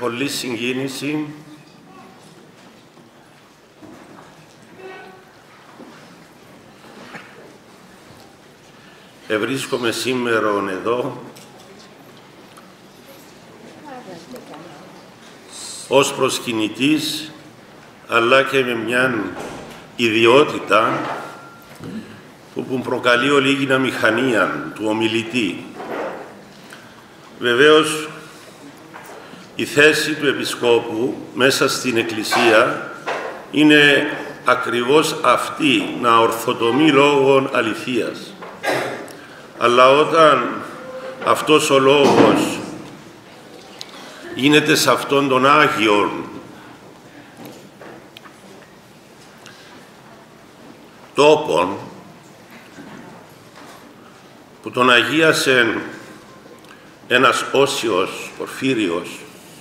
πολλή συγκίνηση ευρίσκομαι σήμερα εδώ ως προσκυνητής, αλλά και με μια ιδιότητα που προκαλεί ολίγη αμηχανία του ομιλητή. Βεβαίως, η θέση του Επισκόπου μέσα στην Εκκλησία είναι ακριβώς αυτή, να ορθοτομεί λόγων αληθείας. Αλλά όταν αυτός ο λόγος γίνεται σε αυτόν τον Άγιον τόπον που τον αγίασε ένας Όσιος Πορφύριος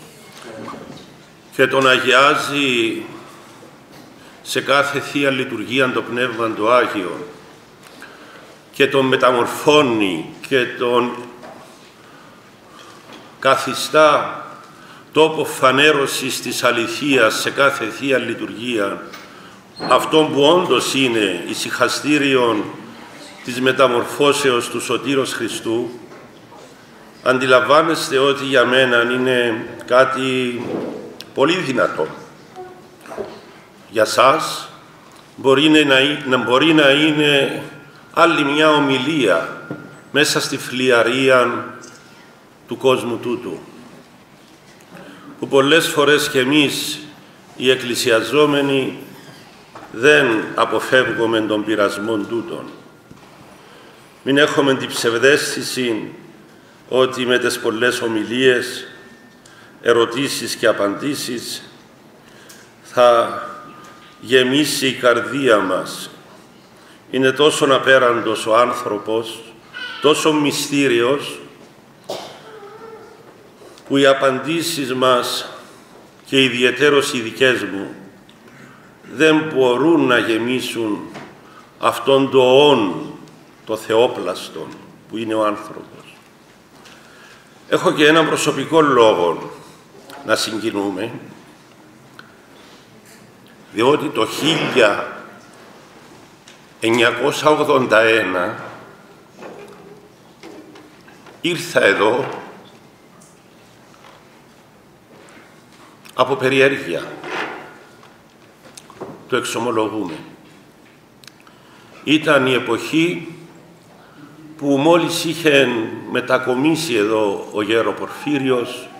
και τον αγιάζει σε κάθε Θεία Λειτουργία το Πνεύμα το Άγιο και τον μεταμορφώνει και τον καθιστά τόπο φανέρωσης της αληθείας σε κάθε Θεία Λειτουργία, αυτόν που όντως είναι ησυχαστήριον της μεταμορφώσεως του Σωτήρος Χριστού, αντιλαμβάνεστε ότι για μένα είναι κάτι πολύ δυνατό. Για σας μπορεί να είναι άλλη μια ομιλία μέσα στη φλιαρία του κόσμου τούτου, που πολλές φορές και εμείς οι εκκλησιαζόμενοι δεν αποφεύγουμε τον πειρασμό τούτον. Μην έχουμε την ψευδαίσθηση ότι με τις πολλές ομιλίες, ερωτήσεις και απαντήσεις θα γεμίσει η καρδία μας. Είναι τόσο απέραντος ο άνθρωπος, τόσο μυστήριος, που οι απαντήσεις μας και ιδιαιτέρως οι δικές μου δεν μπορούν να γεμίσουν αυτόν το όν, το θεόπλαστον που είναι ο άνθρωπος. Έχω και έναν προσωπικό λόγο να συγκινούμε, διότι το 1981 ήρθα εδώ από περιέργεια. Το εξομολογούμε. Ήταν η εποχή που μόλις είχε μετακομίσει εδώ ο γέρο Πορφύριος,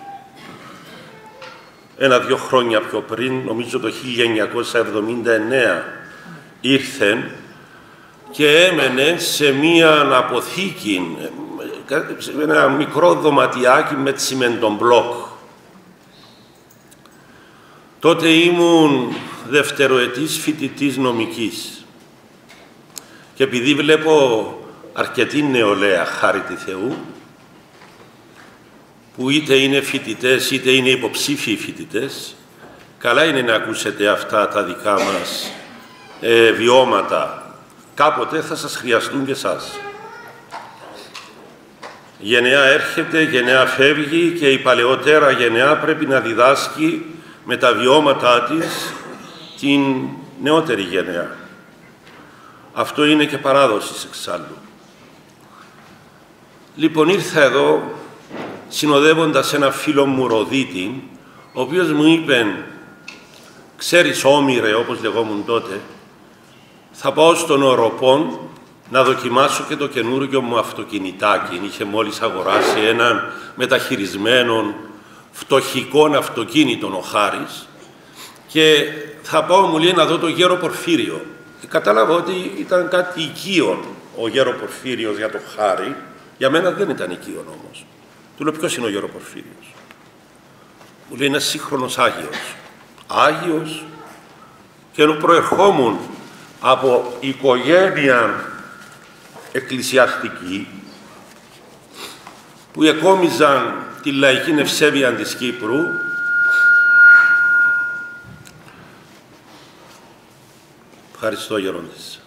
1-2 χρόνια πιο πριν, νομίζω το 1979 ήρθε και έμενε σε μία αποθήκη, σε ένα μικρό δωματιάκι με τσιμεντομπλοκ. Τότε ήμουν δευτεροετής φοιτητής νομικής και επειδή βλέπω αρκετή νεολαία, χάρη τη Θεού, που είτε είναι φοιτητές είτε είναι υποψήφιοι φοιτητές, καλά είναι να ακούσετε αυτά τα δικά μας βιώματα. Κάποτε θα σας χρειαστούν και εσάς. Γενεά έρχεται, γενεά φεύγει και η παλαιότερα γενεά πρέπει να διδάσκει με τα βιώματά της την νεότερη γενεά. Αυτό είναι και παράδοση εξάλλου. Λοιπόν, ήρθα εδώ συνοδεύοντας ένα φίλο μου Ροδίτη, ο οποίος μου είπε, ξέρεις Όμηρε, όπως λεγόμουν τότε, θα πάω στον Οροπόν να δοκιμάσω και το καινούργιο μου αυτοκινητάκι. Είχε μόλις αγοράσει έναν μεταχειρισμένο φτωχικών αυτοκίνητων ο Χάρης και θα πάω, μου λέει, να δω τον γέρο Πορφύριο. Και κατάλαβα ότι ήταν κάτι οικείον ο γέρο Πορφύριος για το Χάρη. Για μένα δεν ήταν οικείον όμως. Του λέω, ποιος είναι ο γέρο Πορφύριος? Μου λέει, είναι σύγχρονος Άγιος. Άγιος, και ενώ προερχόμουν από οικογένεια εκκλησιαστική που εκόμιζαν τη λαϊκή ευσέβεια της Κύπρου, ευχαριστώ γερόντες,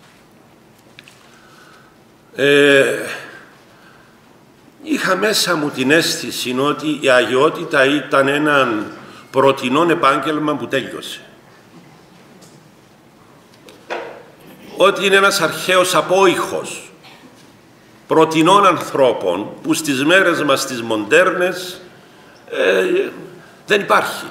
είχα μέσα μου την αίσθηση ότι η αγιότητα ήταν έναν πρωτινόν επάγγελμα που τέλειωσε. Ότι είναι ένας αρχαίος απόϊχος πρωτινών ανθρώπων που στις μέρες μας τις μοντέρνες δεν υπάρχει.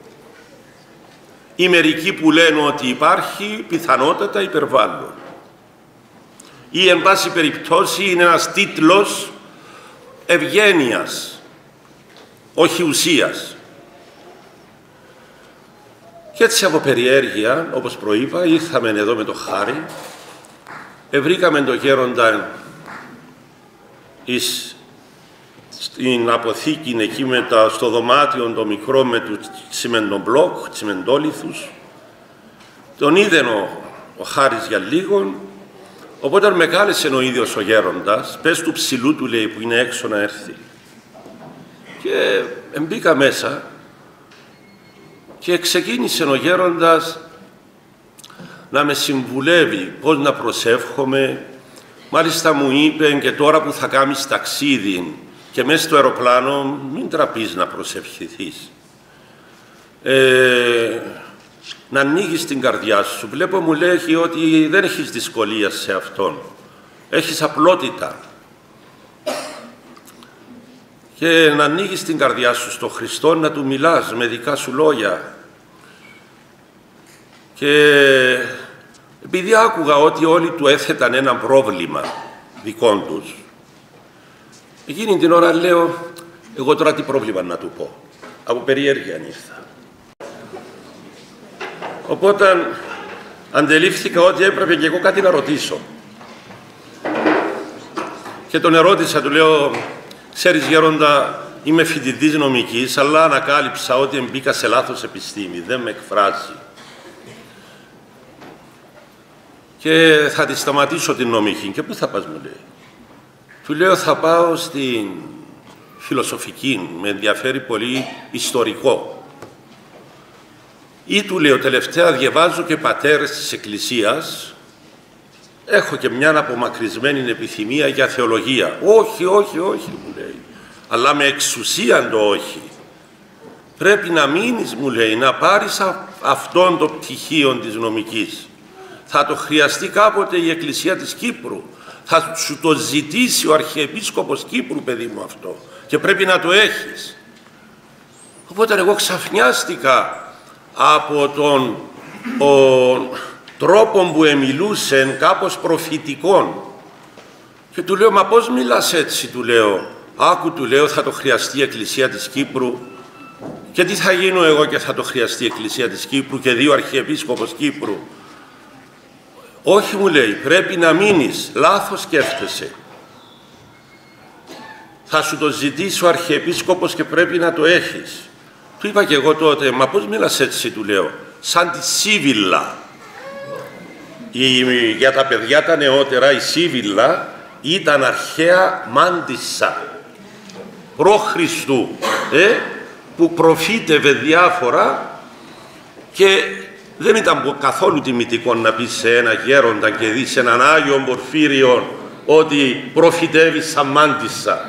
Οι μερικοί που λένε ότι υπάρχει, πιθανότατα υπερβάλλουν. Ή, εν πάση περιπτώσει, είναι ένας τίτλος ευγένειας, όχι ουσίας. Και έτσι από περιέργεια, όπως προείπα, ήρθαμε εδώ με το Χάρη, βρήκαμε τον γέροντα στην αποθήκη εκεί στο δωμάτιο το μικρό με του τσιμεντομπλοκ, τσιμεντόλιθους. Τον είδε ο Χάρης για λίγο, οπότε με κάλεσε ο ίδιος ο γέροντας, πες του ψηλού του λέει που είναι έξω να έρθει. Και μπήκα μέσα και ξεκίνησε ο γέροντας να με συμβουλεύει πώς να προσεύχομαι. Μάλιστα μου είπε και τώρα που θα κάνεις ταξίδι και μέσα στο αεροπλάνο μην τραπείς να προσευχηθείς. Να ανοίγεις την καρδιά σου. Βλέπω μου λέει ότι δεν έχεις δυσκολία σε αυτόν. Έχεις απλότητα. Και να ανοίγεις την καρδιά σου στο Χριστό, να του μιλάς με δικά σου λόγια. Και επειδή άκουγα ότι όλοι του έθεταν ένα πρόβλημα δικών τους, εκείνη την ώρα λέω, εγώ τώρα τι πρόβλημα να του πω. Από περιέργεια ήρθα. Οπότε αντελήφθηκα ότι έπρεπε και εγώ κάτι να ρωτήσω. Και τον ερώτησα, του λέω, ξέρεις γέροντα, είμαι φοιτητής νομικής, αλλά ανακάλυψα ότι μπήκα σε λάθος επιστήμη, δεν με εκφράζει. Και θα τη σταματήσω την νομική. Και πού θα πας, μου λέει. Του λέω, θα πάω στην φιλοσοφική, με ενδιαφέρει πολύ ιστορικό. Ή του λέω, τελευταία διαβάζω και πατέρες της Εκκλησίας, έχω και μια απομακρυσμένη επιθυμία για θεολογία. Όχι, όχι, όχι, μου λέει, αλλά με εξουσίαν το όχι. Πρέπει να μείνεις, μου λέει, να πάρεις αυτόν το πτυχίο της νομικής. Θα το χρειαστεί κάποτε η Εκκλησία της Κύπρου. Θα σου το ζητήσει ο Αρχιεπίσκοπος Κύπρου, παιδί μου, αυτό. Και πρέπει να το έχεις. Οπότε εγώ ξαφνιάστηκα από τον τρόπο που εμιλούσε, κάπως προφητικών. Και του λέω, μα πώς μιλάς έτσι, του λέω. Άκου, του λέω, θα το χρειαστεί η Εκκλησία της Κύπρου. Και τι θα γίνω εγώ και θα το χρειαστεί η Εκκλησία της Κύπρου και δύο Αρχιεπίσκοπος Κύπρου. Όχι, μου λέει, πρέπει να μείνεις, λάθος σκέφτεσαι. Θα σου το ζητήσει ο Αρχιεπίσκοπος και πρέπει να το έχεις. Του είπα και εγώ τότε, μα πώς μιλάς έτσι, του λέω, σαν τη Σίβιλα. Για τα παιδιά τα νεότερα, η Σίβιλα ήταν αρχαία μάντισσα προ-Χριστού, που προφήτευε διάφορα και δεν ήταν καθόλου τιμητικό να πεις σε ένα γέροντα και δεις έναν Άγιο Πορφύριο ότι προφητεύει σαν μάντισσα.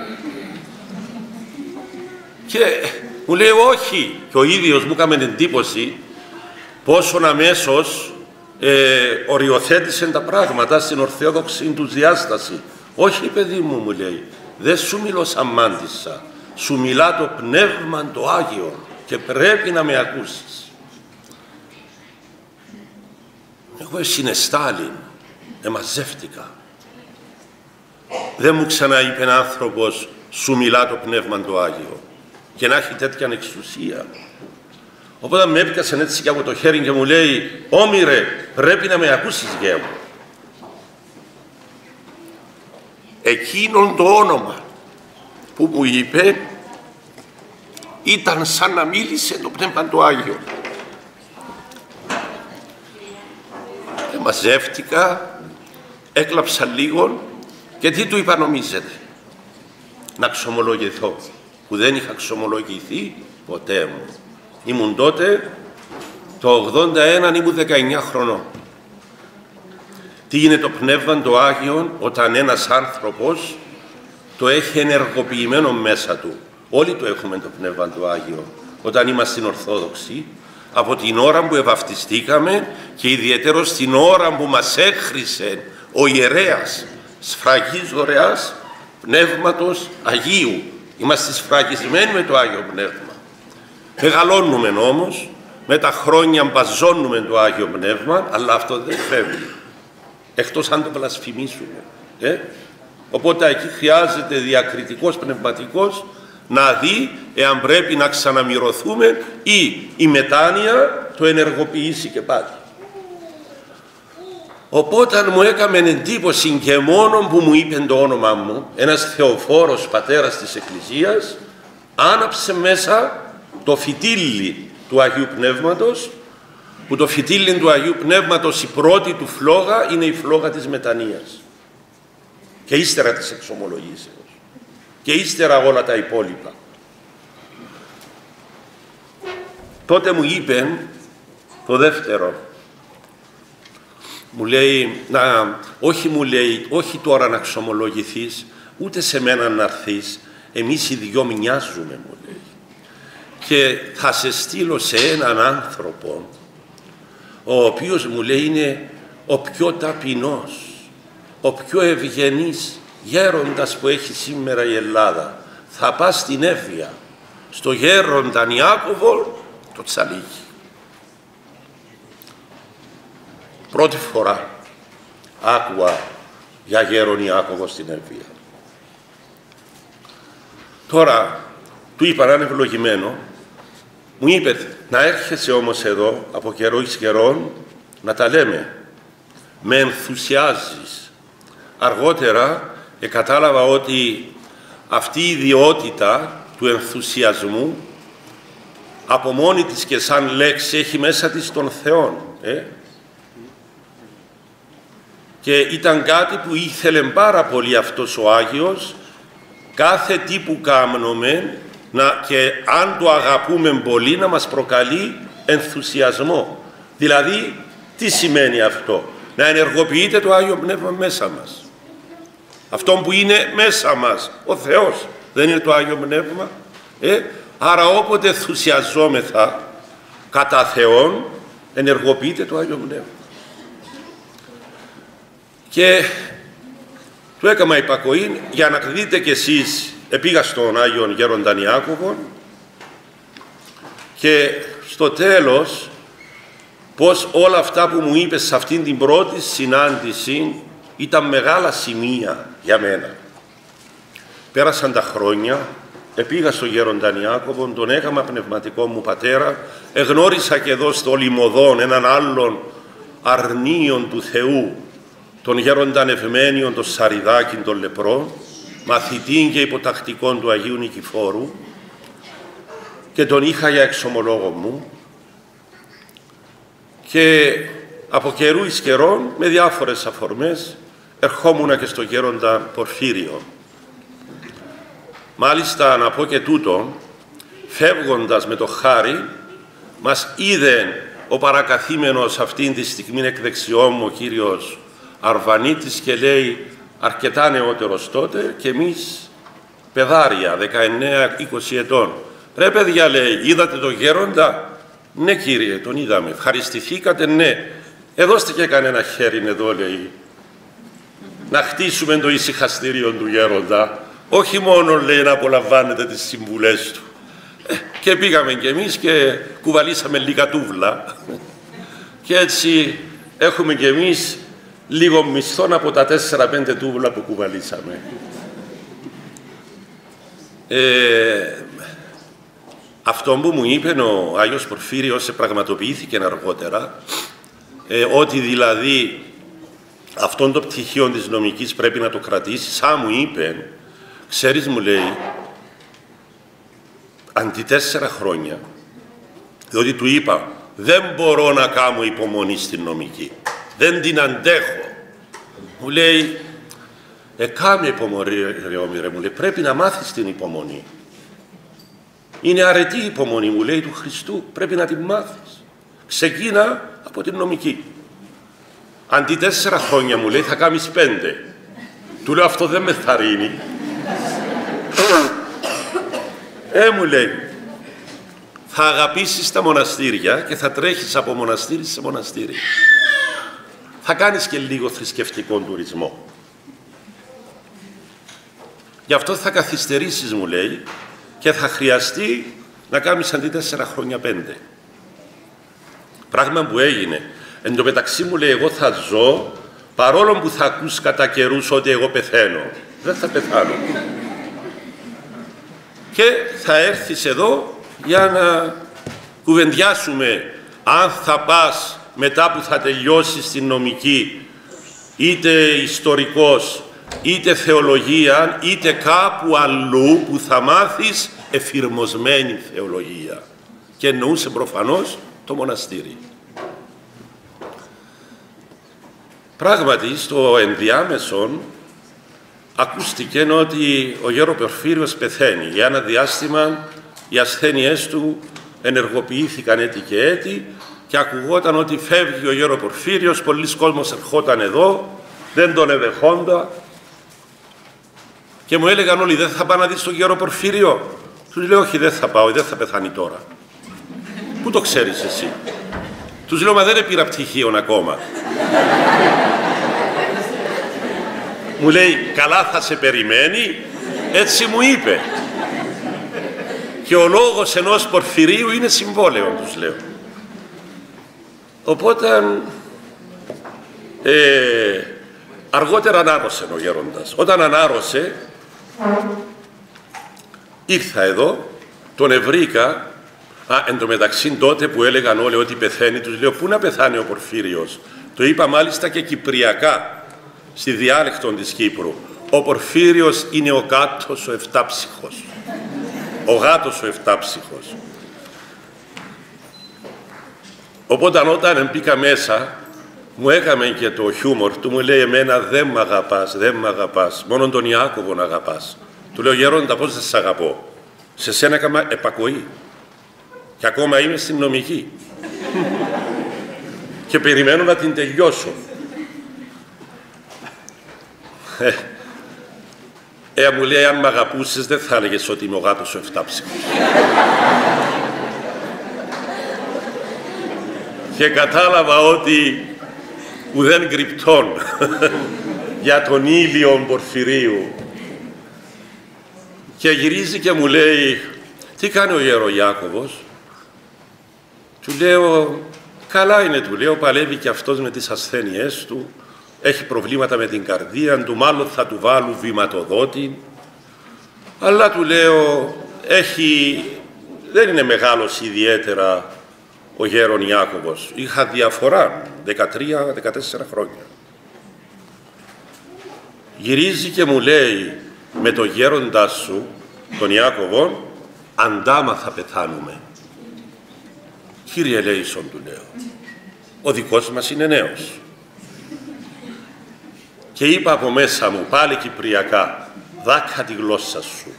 Και μου λέει όχι, και ο ίδιος μου έκανε εντύπωση πόσον αμέσως οριοθέτησε τα πράγματα στην ορθόδοξη του διάσταση. Όχι, παιδί μου, μου λέει, δεν σου μιλώ σαν μάντισσα, σου μιλά το Πνεύμα το Άγιο και πρέπει να με ακούσεις. Εγώ συναισθάλην, εμαζεύτηκα. Δεν μου ξαναείπε ένα άνθρωπος, σου μιλά το Πνεύμα το Άγιο και να έχει τέτοια εξουσία. Οπότε με έπιασε έτσι και από το χέρι και μου λέει, όμηρε, πρέπει να με ακούσεις, γέ μου. Εκείνον το όνομα που μου είπε ήταν σαν να μίλησε το Πνεύμα το Άγιο. Μαζεύτηκα, έκλαψα λίγο και τι του είπα νομίζετε. Να ξομολογηθώ, που δεν είχα ξομολογηθεί ποτέ μου. Ήμουν τότε, το 81 ήμουν 19 χρονών. Τι είναι το Πνεύμα το Άγιο όταν ένας άνθρωπος το έχει ενεργοποιημένο μέσα του. Όλοι το έχουμε το Πνεύμα το Άγιο. όταν είμαστε Ορθόδοξοι, από την ώρα που ευαυτιστήκαμε και ιδιαίτερος την ώρα που μας έχρισε ο ιερέας σφραγής δωρεάς Πνεύματος Αγίου. Είμαστε σφραγισμένοι με το Άγιο Πνεύμα. Μεγαλώνουμε όμως, με τα χρόνια μπαζώνουμε το Άγιο Πνεύμα, αλλά αυτό δεν φεύγει, εκτός αν το βλασφημίσουμε. Οπότε εκεί χρειάζεται διακριτικός πνευματικός να δει εάν πρέπει να ξαναμυρωθούμε ή η μετάνοια το ενεργοποιήσει και πάλι. Οπότε μου έκαμε εντύπωση και μόνο που μου είπε το όνομά μου, ένας Θεοφόρος πατέρας της Εκκλησίας, άναψε μέσα το φυτίλι του Αγίου Πνεύματος, που το φυτίλι του Αγίου Πνεύματος η πρώτη του φλόγα είναι η φλόγα της μετανοίας και ύστερα της εξομολογήσεως και ύστερα όλα τα υπόλοιπα. Τότε μου είπε το δεύτερο, μου λέει, όχι τώρα να εξομολογηθείς, ούτε σε μένα να έρθεις, εμείς οι δυο μοιάζουμε, μου λέει, και θα σε στείλω σε έναν άνθρωπο, ο οποίος, μου λέει, είναι ο πιο ταπεινός, ο πιο ευγενής γέροντας που έχει σήμερα η Ελλάδα. Θα πας στην Εύβοια, στο γέρονταν Ιάκωβο, το Τσαλίκι. Πρώτη φορά άκουα για γέρον Ιάκωβο στην Εύβοια. Τώρα του είπα να είναι ευλογημένο, μου είπε να έρχεσαι όμως εδώ από καιρό εις καιρόν να τα λέμε. Με ενθουσιάζεις. Αργότερα κατάλαβα ότι αυτή η ιδιότητα του ενθουσιασμού από μόνη της και σαν λέξη έχει μέσα της τον Θεόν. Και ήταν κάτι που ήθελε πάρα πολύ αυτός ο Άγιος, κάθε τι που κάνουμε και αν το αγαπούμε πολύ να μας προκαλεί ενθουσιασμό. Δηλαδή, τι σημαίνει αυτό? Να ενεργοποιείται το Άγιο Πνεύμα μέσα μας. Αυτό που είναι μέσα μας, ο Θεός, δεν είναι το Άγιο Πνεύμα? Άρα όποτε ενθουσιαζόμεθα κατά Θεόν, ενεργοποιείται το Άγιο Πνεύμα. Και του έκανα υπακοή για να δείτε κι εσείς. Επήγα στον Άγιον Γέρονταν Ιάκωβον και στο τέλος πως όλα αυτά που μου είπε σε αυτήν την πρώτη συνάντηση ήταν μεγάλα σημεία για μένα. Πέρασαν τα χρόνια, επήγα στον Γέρονταν Ιάκωβον, τον έκανα πνευματικό μου πατέρα, εγνώρισα και εδώ στο Λιμωδόν έναν άλλον αρνίον του Θεού, τον Γέρονταν Ευμένιον, τον Σαριδάκη, τον Λεπρό, μαθητήν και υποτακτικών του Αγίου Νικηφόρου, και τον είχα για εξομολόγο μου, και από καιρού εις καιρών με διάφορες αφορμές ερχόμουνα και στο Γέροντα Πορφύριο. Μάλιστα να πω και τούτο, φεύγοντας με το χάρι μας είδε ο παρακαθήμενος αυτήν τη στιγμή εκ δεξιό μου, ο κύριος Αρβανίτης, και λέει, αρκετά νεότερος τότε και εμείς παιδάρια, 19-20 ετών. Ρε παιδιά, λέει, είδατε τον Γέροντα? Ναι κύριε, τον είδαμε. Ευχαριστηθήκατε? Ναι. Δώστε και κανένα χέρι εδώ, λέει, να χτίσουμε το ησυχαστήριο του Γέροντα. Όχι μόνο, λέει, να απολαμβάνετε τις συμβουλές του. Και πήγαμε κι εμείς και κουβαλήσαμε λίγα τούβλα. Και έτσι έχουμε κι εμείς λίγο μισθόν από τα 4-5 τούβλα που κουβαλήσαμε. Αυτό που μου είπε ο Άγιος Πορφύριος πραγματοποιήθηκε αργότερα, ότι δηλαδή αυτόν το πτυχίο της νομικής πρέπει να το κρατήσει. Σαν μου είπε, ξέρεις, μου λέει, αντί 4 χρόνια, διότι του είπα, δεν μπορώ να κάνω υπομονή στην νομική, δεν την αντέχω. Μου λέει, κάμε υπομονή, ρε, μου λέει, πρέπει να μάθεις την υπομονή. Είναι αρετή η υπομονή, μου λέει, του Χριστού, πρέπει να την μάθεις. Ξεκίνα από την νομική. Αντί 4 χρόνια, μου λέει, θα κάνεις 5. Του λέω, αυτό δεν με θαρρύνει. Μου λέει, θα αγαπήσεις τα μοναστήρια και θα τρέχεις από μοναστήρι σε μοναστήρι. Θα κάνεις και λίγο θρησκευτικό τουρισμό. Γι' αυτό θα καθυστερήσεις, μου λέει, και θα χρειαστεί να κάνεις αντί 4 χρόνια 5. Πράγμα που έγινε. Εν τω μεταξύ, μου λέει, εγώ θα ζω, παρόλο που θα ακούς κατά καιρούς ότι εγώ πεθαίνω. Δεν θα πεθάνω. Και θα έρθεις εδώ για να κουβεντιάσουμε αν θα πας μετά που θα τελειώσεις την νομική, είτε ιστορικός, είτε θεολογία, είτε κάπου αλλού που θα μάθεις εφηρμοσμένη θεολογία. Και εννοούσε προφανώς το μοναστήρι. Πράγματι, στο ενδιάμεσον ακούστηκε ότι ο γέρο Πορφύριος πεθαίνει. Για ένα διάστημα οι ασθένειές του ενεργοποιήθηκαν έτη και έτη και ακουγόταν ότι φεύγει ο γέρο Πορφύριος, πολλοί κόσμος ερχόταν εδώ, δεν τον εδεχόντα και μου έλεγαν όλοι, δεν θα πάω να δεις τον γέρο Πορφύριο? Τους λέω, όχι, δεν θα πάω, δεν θα πεθάνει τώρα. Πού το ξέρεις εσύ? Τους λέω, μα δεν πήρα πτυχίον ακόμα. Μου λέει, καλά θα σε περιμένει, έτσι μου είπε. Και ο λόγος ενός Πορφυρίου είναι συμβόλαιο, τους λέω. Οπότε, αργότερα ανάρρωσε ο γέροντας. Όταν ανάρρωσε, ήρθα εδώ, τον ευρήκα. Εν τω μεταξύ τότε που έλεγαν όλοι ότι πεθαίνει, τους λέω, πού να πεθάνει ο Πορφύριος? Το είπα μάλιστα και κυπριακά, στη διάλεκτο της Κύπρου. Ο Πορφύριος είναι ο γάτος ο εφτάψυχος. Ο γάτος ο εφτάψυχος. Οπότε όταν μπήκα μέσα, μου έκαμε και το χιούμορ του, μου λέει, εμένα δεν μ' αγαπάς, δεν μ' αγαπάς, μόνο τον Ιάκωβον αγαπάς. Του λέω, γέροντα, πώς δεν σ' αγαπώ? Σε σένα έκανα επακοή. Και ακόμα είμαι στην νομική. Και περιμένω να την τελειώσω. Μου λέει, αν μ' αγαπούσες, δεν θα έλεγες ότι είμαι ο γάτος ο εφτάψυχος. Και κατάλαβα ότι ουδέν κρυπτών για τον ήλιο Πορφυρίου. Και γυρίζει και μου λέει, τι κάνει ο Γεροιάκωβος? Του λέω, καλά είναι, του λέω, παλεύει και αυτός με τις ασθένειές του, έχει προβλήματα με την καρδία του, μάλλον θα του βάλουν βηματοδότη, αλλά του λέω, δεν είναι μεγάλος ιδιαίτερα ο γέρον Ιάκωβος. Είχα διαφορά 13-14 χρόνια. Γυρίζει και μου λέει, με το γέροντά σου, τον Ιάκωβο, αντάμα θα πεθάνουμε. Κύριε Λέησον, του λέω, ο δικός μας είναι νέος. Και είπα από μέσα μου, πάλι κυπριακά, δάκα τη γλώσσα σου.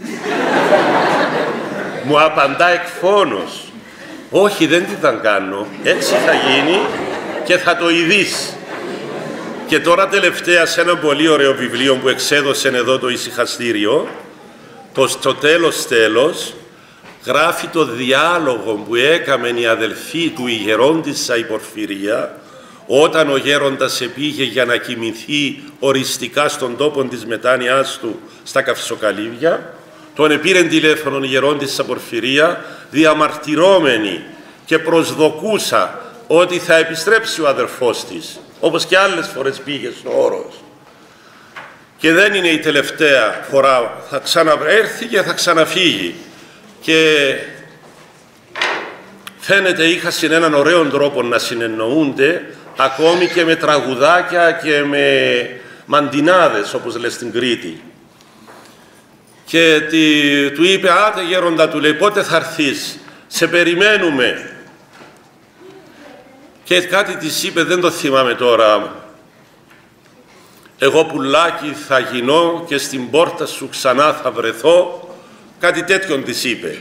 Μου απαντά εκφώνος, όχι, δεν τι θα κάνω, έτσι θα γίνει και θα το ειδείς. Και τώρα τελευταία σε ένα πολύ ωραίο βιβλίο που εξέδωσε εδώ το ησυχαστήριο, στο τέλος, γράφει το διάλογο που έκαμε η αδελφή του η γερόντισσα η Πορφυρία, όταν ο γέροντας επήγε για να κοιμηθεί οριστικά στον τόπο της μετάνοιάς του στα Καυσοκαλύβια, τον επήρεν τηλέφωνο η γερόντισσα Πορφυρία, διαμαρτυρώμενη και προσδοκούσα ότι θα επιστρέψει ο αδερφός της, όπως και άλλες φορές πήγε στο Όρος. Και δεν είναι η τελευταία φορά, θα ξαναέρθει και θα ξαναφύγει. Και φαίνεται είχαν έναν ωραίο τρόπο να συνεννοούνται, ακόμη και με τραγουδάκια και με μαντινάδες, όπως λες στην Κρήτη. Και του είπε, άτε γέροντα, του λέει, πότε θα έρθεις, σε περιμένουμε. Και κάτι της είπε, δεν το θυμάμαι τώρα, εγώ πουλάκι θα γίνω και στην πόρτα σου ξανά θα βρεθώ, κάτι τέτοιον της είπε.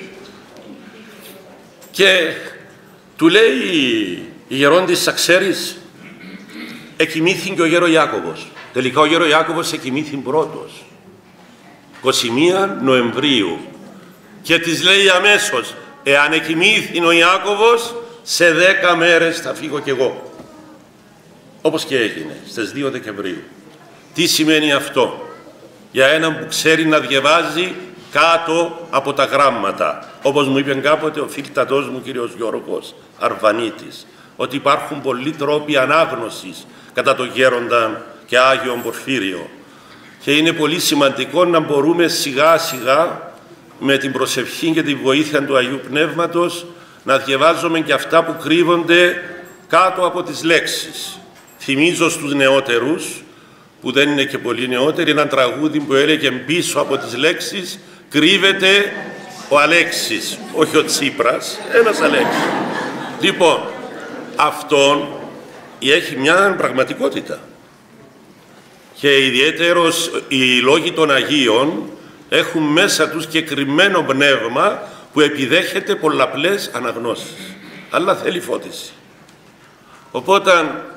Και του λέει η γερόντισσα, ξέρεις, εκοιμήθην ο γέρο Ιάκωβος. Τελικά ο γέρο Ιάκωβος εκοιμήθην πρώτος, 21 Νοεμβρίου. Και της λέει αμέσως, Εάν εκοιμήθην ο Ιάκωβος, σε 10 μέρες θα φύγω κι εγώ. Όπως και έγινε, στις 2 Δεκεμβρίου. Τι σημαίνει αυτό? Για έναν που ξέρει να διαβάζει κάτω από τα γράμματα. Όπως μου είπε κάποτε ο φίλτατός μου, κύριος Γιώργος Αρβανίτης, ότι υπάρχουν πολλοί τρόποι ανάγνωσης κατά τον Γέροντα και Άγιον Πορφύριο. Και είναι πολύ σημαντικό να μπορούμε σιγά σιγά με την προσευχή και τη βοήθεια του Αγίου Πνεύματος να διαβάζουμε και αυτά που κρύβονται κάτω από τις λέξεις. Θυμίζω στους νεότερους, που δεν είναι και πολύ νεότεροι, ένα τραγούδι που έλεγε πίσω από τις λέξεις κρύβεται ο Αλέξης, όχι ο Τσίπρας, ένας Αλέξης. Λοιπόν, αυτόν έχει μια πραγματικότητα. Και ιδιαίτερος οι λόγοι των Αγίων έχουν μέσα τους και κρυμμένο πνεύμα που επιδέχεται πολλαπλές αναγνώσεις. Αλλά θέλει φώτιση. Οπότε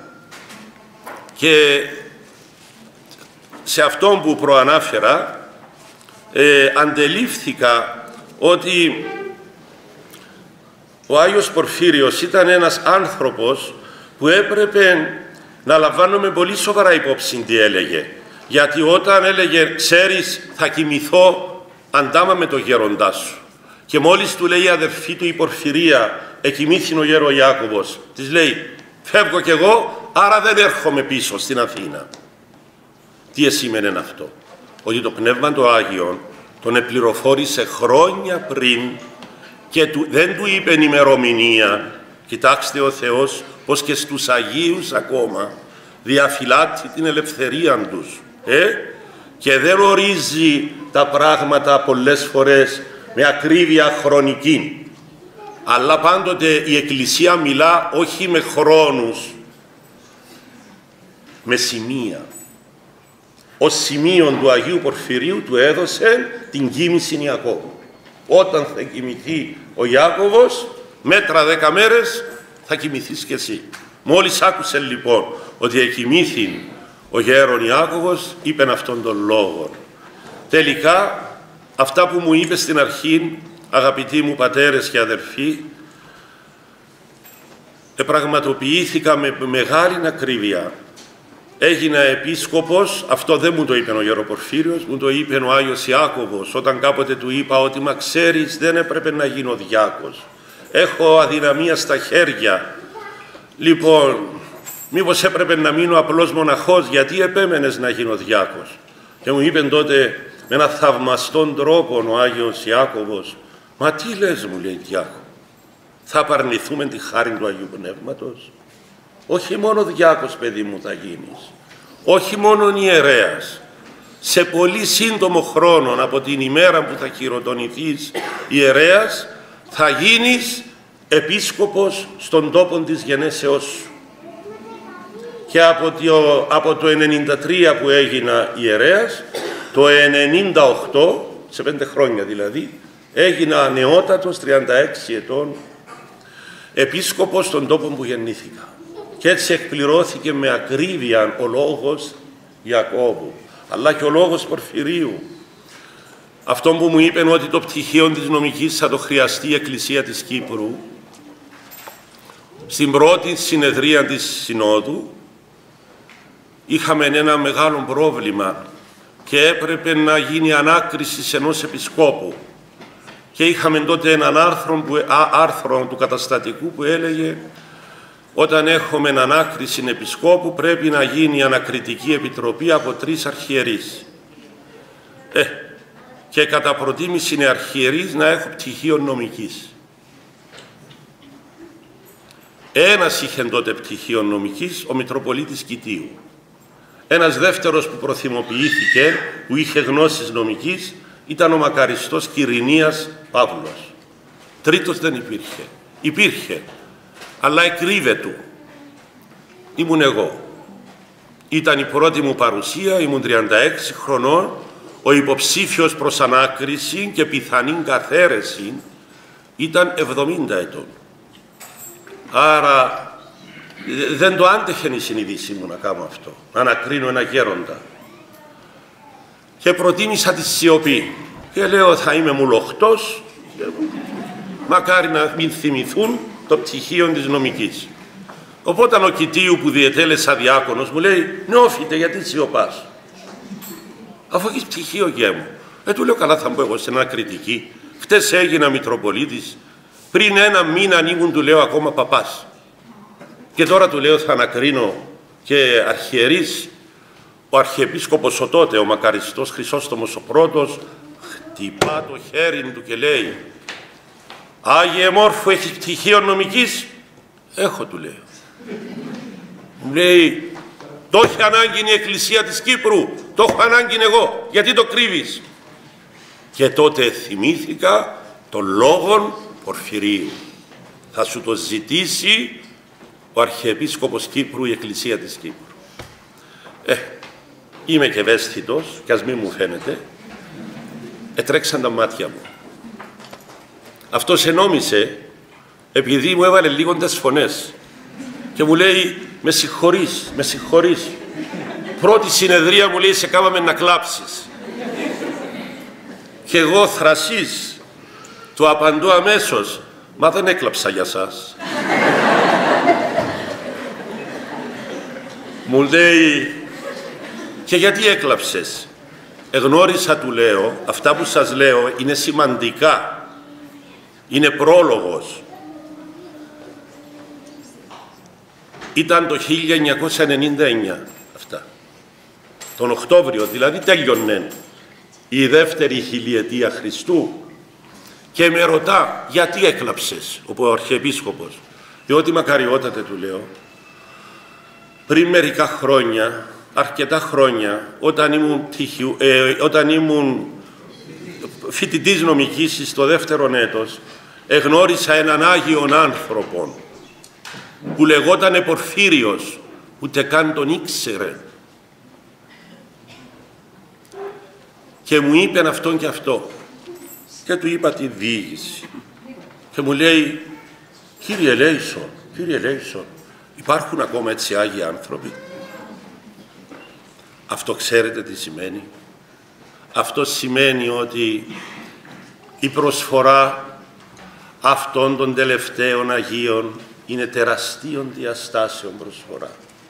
και σε αυτόν που προανάφερα αντελήφθηκα ότι ο Άγιος Πορφύριος ήταν ένας άνθρωπος που έπρεπε να λαμβάνουμε πολύ σοβαρά υπόψη τι έλεγε. Γιατί όταν έλεγε «Ξέρεις, θα κοιμηθώ αντάμα με το γέροντά σου» και μόλις του λέει η αδερφή του η Πορφυρία «Εκοιμήθην ο γέρο Ιάκωβος», της λέει «Φεύγω κι εγώ, άρα δεν έρχομαι πίσω στην Αθήνα». Τι σημαίνει αυτό? Ότι το Πνεύμα το Άγιον τον επληροφόρησε χρόνια πριν και δεν του είπε ημερομηνία. Κοιτάξτε ο Θεός πως και στους Αγίους ακόμα διαφυλάττει την ελευθερία τους και δεν ορίζει τα πράγματα πολλές φορές με ακρίβεια χρονική. Αλλά πάντοτε η Εκκλησία μιλά όχι με χρόνους, με σημεία. Ως σημείο του Αγίου Πορφυρίου του έδωσε την κοίμηση Ιακώβου. Όταν θα κοιμηθεί ο Ιάκωβος, μέτρα 10 μέρες θα κοιμηθείς κι εσύ. Μόλις άκουσε λοιπόν ότι εκοιμήθην ο γέρον Ιάκωβος, είπεν αυτόν τον λόγο. Τελικά, αυτά που μου είπε στην αρχή, αγαπητοί μου πατέρες και αδερφοί, επραγματοποιήθηκα με μεγάλη ακρίβεια. Έγινα επίσκοπος, αυτό δεν μου το είπε ο Γεροπορφύριος, μου το είπε ο Άγιος Ιάκωβος, όταν κάποτε του είπα ότι «Μα ξέρεις, δεν έπρεπε να γίνω διάκος. Έχω αδυναμία στα χέρια. Λοιπόν, μήπως έπρεπε να μείνω απλός μοναχός, γιατί επέμενες να γίνω διάκος?» Και μου είπε τότε με έναν θαυμαστόν τρόπο ο Άγιος Ιάκωβος «Μα τι λες», μου λέει, «διάκο, θα απαρνηθούμε τη χάρη του Αγίου Πνεύματος? Όχι μόνο διάκος, παιδί μου, θα γίνεις. Όχι μόνο ιερέας. Σε πολύ σύντομο χρόνο από την ημέρα που θα χειροτονηθείς ιερέας, θα γίνεις επίσκοπος στον τόπο της γενέσεώς σου». Και από το 93 που έγινα ιερέας, το 98, σε 5 χρόνια δηλαδή, έγινα νεότατος, 36 ετών, επίσκοπος στον τόπο που γεννήθηκα. Και έτσι εκπληρώθηκε με ακρίβεια ο λόγος Ιακώβου, αλλά και ο λόγος Πορφυρίου. Αυτό που μου είπαν ότι το πτυχίο της νομικής θα το χρειαστεί η Εκκλησία της Κύπρου, στην πρώτη συνεδρία της Συνόδου είχαμε ένα μεγάλο πρόβλημα και έπρεπε να γίνει ανάκριση ενός επισκόπου. Και είχαμε τότε έναν άρθρο του καταστατικού που έλεγε όταν έχουμε ανάκριση επισκόπου πρέπει να γίνει ανακριτική επιτροπή από 3 αρχιερείς. Και κατά προτίμηση είναι αρχιερείς να έχουν πτυχίο νομικής. Ένας είχε τότε πτυχίο νομικής, ο Μητροπολίτης Κητίου. Ένας δεύτερος που προθυμοποιήθηκε, που είχε γνώσεις νομικής, ήταν ο μακαριστός Κυρηνίας Παύλος. Τρίτος δεν υπήρχε. Υπήρχε, αλλά εκρύβε του. Ήμουν εγώ. Ήταν η πρώτη μου παρουσία, ήμουν 36 χρονών, ο υποψήφιος προς ανάκριση και πιθανή καθαίρεση ήταν 70 ετών. Άρα δεν το άντεχε η συνείδησή μου να κάνω αυτό, να ανακρίνω ένα γέροντα. Και προτίμησα τη σιωπή. Και λέω θα είμαι μουλοχτός, μακάρι να μην θυμηθούν το πτυχίο της νομικής. Οπότε ο Κιτίου που διετέλεσα διάκονος μου λέει «Νεόφιτε, γιατί σιωπάς? Αφού έχεις πτυχίο γέ μου». Του λέω «Καλά θα μπω εγώ σε ένα κριτική. Χτες έγινα Μητροπολίτης. Πριν ένα μήνα ήμουν, του λέω, ακόμα παπάς. Και τώρα του λέω θα ανακρίνω και αρχιερείς». Ο Αρχιεπίσκοπος ο τότε, ο μακαριστός Χρυσόστομος ο πρώτος, χτυπά το χέρι του και λέει «Άγιε Μόρφου, έχεις πτυχίο νομικής?» «Έχω», του λέω. Μου λέει «Το έχει ανάγκη η Εκκλησία της Κύπρου, το έχω ανάγκη εγώ, γιατί το κρύβεις?» Και τότε θυμήθηκα τον λόγον Πορφυρίου. Θα σου το ζητήσει ο Αρχιεπίσκοπος Κύπρου, η Εκκλησία της Κύπρου. Είμαι και ευαίσθητος, κι ας μη μου φαίνεται. Τρέξαν τα μάτια μου. Αυτός ενόμισε, επειδή μου έβαλε λίγο τις φωνές και μου λέει «Με συγχωρείς, με συγχωρείς. Πρώτη συνεδρία», μου λέει, «σε κάμαμε να κλάψεις». Και εγώ θρασής του απαντώ αμέσως «Μα δεν έκλαψα για σας». Μου λέει «Και γιατί έκλαψες?» Εγνώρισα, του λέω, αυτά που σας λέω είναι σημαντικά. Είναι πρόλογος. Ήταν το 1999 αυτά. Τον Οκτώβριο, δηλαδή τέλειωνε η δεύτερη χιλιετία Χριστού. Και με ρωτά «Γιατί έκλαψες?» ο Αρχιεπίσκοπος. Διότι μακαριότατε, του λέω, πριν μερικά χρόνια, αρκετά χρόνια, όταν ήμουν φοιτητής νομικής στο δεύτερο έτος, εγνώρισα έναν Άγιον άνθρωπο που λεγότανε Πορφύριος, ούτε καν τον ήξερε. Και μου είπεν αυτόν και αυτό. Και του είπα τη διήγηση. Και μου λέει «Κύριε Λέησον, υπάρχουν ακόμα έτσι Άγιοι άνθρωποι?» Αυτό ξέρετε τι σημαίνει? Αυτό σημαίνει ότι η προσφορά αυτών των τελευταίων Αγίων είναι τεραστίων διαστάσεων προσφορά.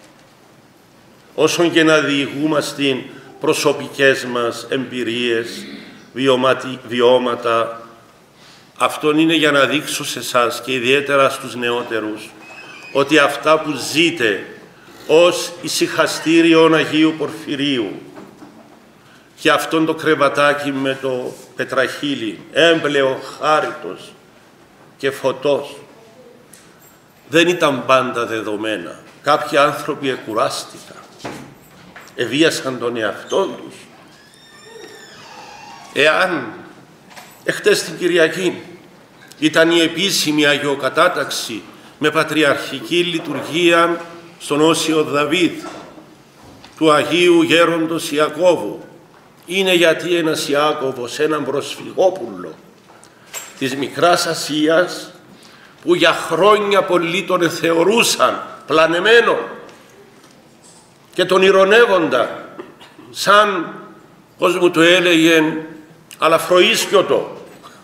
Όσον και να διηγούμαστε προσωπικές μας εμπειρίες, βιώματα, αυτόν είναι για να δείξω σε εσάς και ιδιαίτερα στους νεότερους ότι αυτά που ζείτε ως ησυχαστήριον Αγίου Πορφυρίου και αυτόν το κρεβατάκι με το πετραχύλι, έμπλεο χάριτος και φωτός, δεν ήταν πάντα δεδομένα. Κάποιοι άνθρωποι εκουράστηκαν, εβίασαν τον εαυτό τους. Εάν εχτες την Κυριακή ήταν η επίσημη Αγιοκατάταξη με πατριαρχική λειτουργία στον Όσιο Δαβίδ του Αγίου Γέροντος Ιακώβου, είναι γιατί ένας Ιάκωβος, έναν προσφυγόπουλο της Μικράς Ασίας, που για χρόνια πολλοί τον θεωρούσαν πλανεμένο και τον ηρωνεύονταν σαν, πώς μου το έλεγε, αλαφροίσκιωτο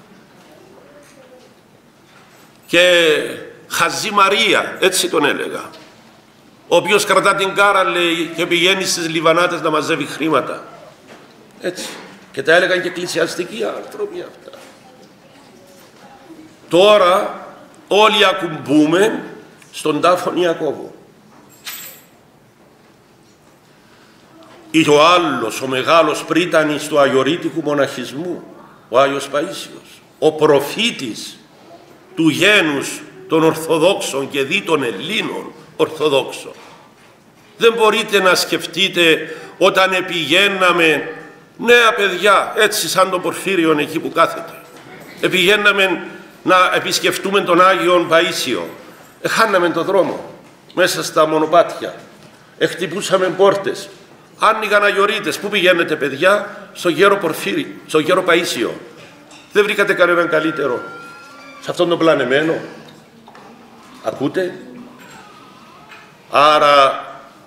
και Χαζή Μαρία, έτσι τον έλεγα, ο οποίος κρατά την κάρα, λέει, και πηγαίνει στις λιβανάτες να μαζεύει χρήματα. Έτσι. Και τα έλεγαν και εκκλησιαστικοί άνθρωποι αυτά. Τώρα όλοι ακουμπούμε στον τάφον Ιακώβου. Ή ο άλλος, ο μεγάλος πρίτανης του αγιορείτικου μοναχισμού, ο Άγιος Παΐσιος, ο προφήτης του γένους των Ορθοδόξων και δι των Ελλήνων Ορθοδόξων. Δεν μπορείτε να σκεφτείτε όταν πηγαίναμε νέα παιδιά, έτσι σαν τον Πορφύριον εκεί που κάθεται, πηγαίναμε να επισκεφτούμε τον Άγιον Παΐσιο, χάναμε το δρόμο μέσα στα μονοπάτια, χτυπούσαμε πόρτες, άνοιγαν αγιορείτες. Πού πηγαίνετε, παιδιά? Στο γέρο Πορφύρι, στο γέρο Παΐσιο. Δεν βρήκατε κανέναν καλύτερο σε αυτόν τον πλανεμένο? Ακούτε? Άρα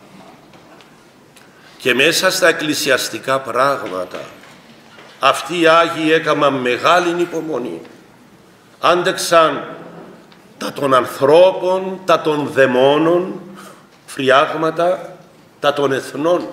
και μέσα στα εκκλησιαστικά πράγματα αυτοί οι Άγιοι έκαναν μεγάλη υπομονή. άντεξαν τα των ανθρώπων, τα των δαιμόνων, φριάγματα, τα των εθνών.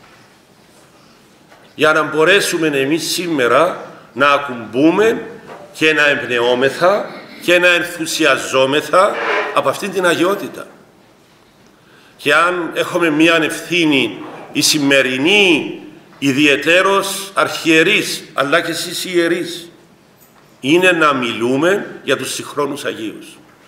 Για να μπορέσουμε εμείς σήμερα να ακουμπούμε και να εμπνεώμεθα και να ενθουσιαζόμεθα από αυτήν την αγιότητα. Και αν έχουμε μία ευθύνη η σημερινή ιδιαιτέρως αρχιερείς, αλλά και εσείς ιερείς, είναι να μιλούμε για τους συγχρόνους Αγίους.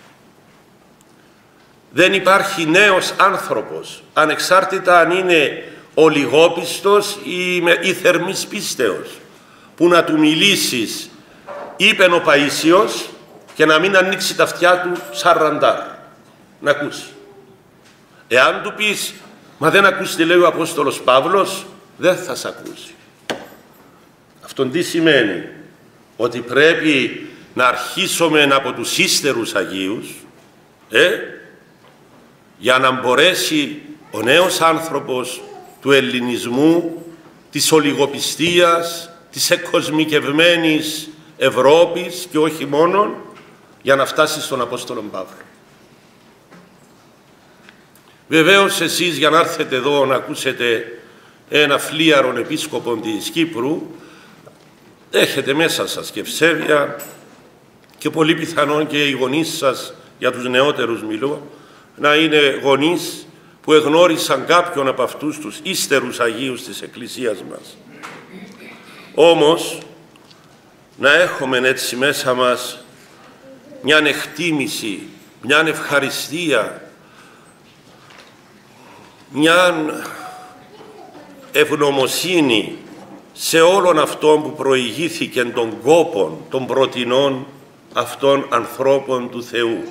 Δεν υπάρχει νέος άνθρωπος, ανεξάρτητα αν είναι ολιγόπιστος ή θερμής πίστεως, που να του μιλήσεις, είπε ο Παΐσιος, και να μην ανοίξει τα αυτιά του σαραντάρ, να ακούσει. Εάν του πεις, μα δεν ακούς τι λέει ο Απόστολος Παύλος, δεν θα σ' ακούσει. Αυτό τι σημαίνει? Ότι πρέπει να αρχίσουμε από τους ύστερους Αγίους, για να μπορέσει ο νέος άνθρωπος του ελληνισμού, της ολιγοπιστίας, της εκκοσμικευμένης Ευρώπης και όχι μόνον, για να φτάσει στον Απόστολο Παύλο. Βεβαίως εσείς για να έρθετε εδώ να ακούσετε ένα φλίαρον επίσκοπο της Κύπρου, έχετε μέσα σας και ευσέβεια και πολύ πιθανόν και οι γονείς σας, για τους νεότερους μιλώ, να είναι γονείς που εγνώρισαν κάποιον από αυτούς τους ύστερους Αγίους της Εκκλησίας μας. Όμως, να έχουμε έτσι μέσα μας μια εκτίμηση, μια ευχαριστία, μια ευγνωμοσύνη σε όλον αυτόν που προηγήθηκε των κόπων, των πρωτινών αυτών ανθρώπων του Θεού.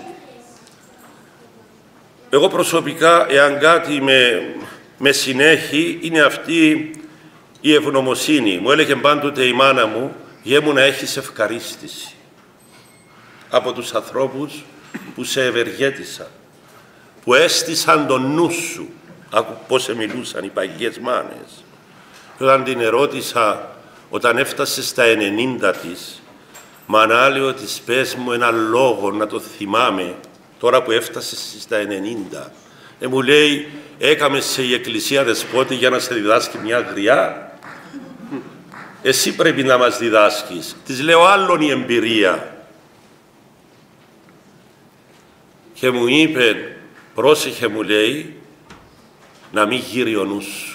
Εγώ προσωπικά, εάν κάτι με συνέχει, είναι αυτή η ευγνωμοσύνη. Μου έλεγε πάντοτε η μάνα μου, γέμου να έχεις ευχαρίστηση από τους ανθρώπους που σε ευεργέτησαν, που έστησαν τον νου σου. Άκου πώς μιλούσαν οι παγιές μάνες. Και όταν την ερώτησα, όταν έφτασε στα 90 της, μανάλεο της, πες μου ένα λόγο να το θυμάμαι, τώρα που έφτασε στα 90. Μου λέει, έκαμε σε η Εκκλησία Δεσπότη για να σε διδάσκει μια γριά. Εσύ πρέπει να μας διδάσκεις. Της λέω, άλλον η εμπειρία. Και μου είπε, πρόσεχε, μου λέει, να μην γύρει ο νους σου.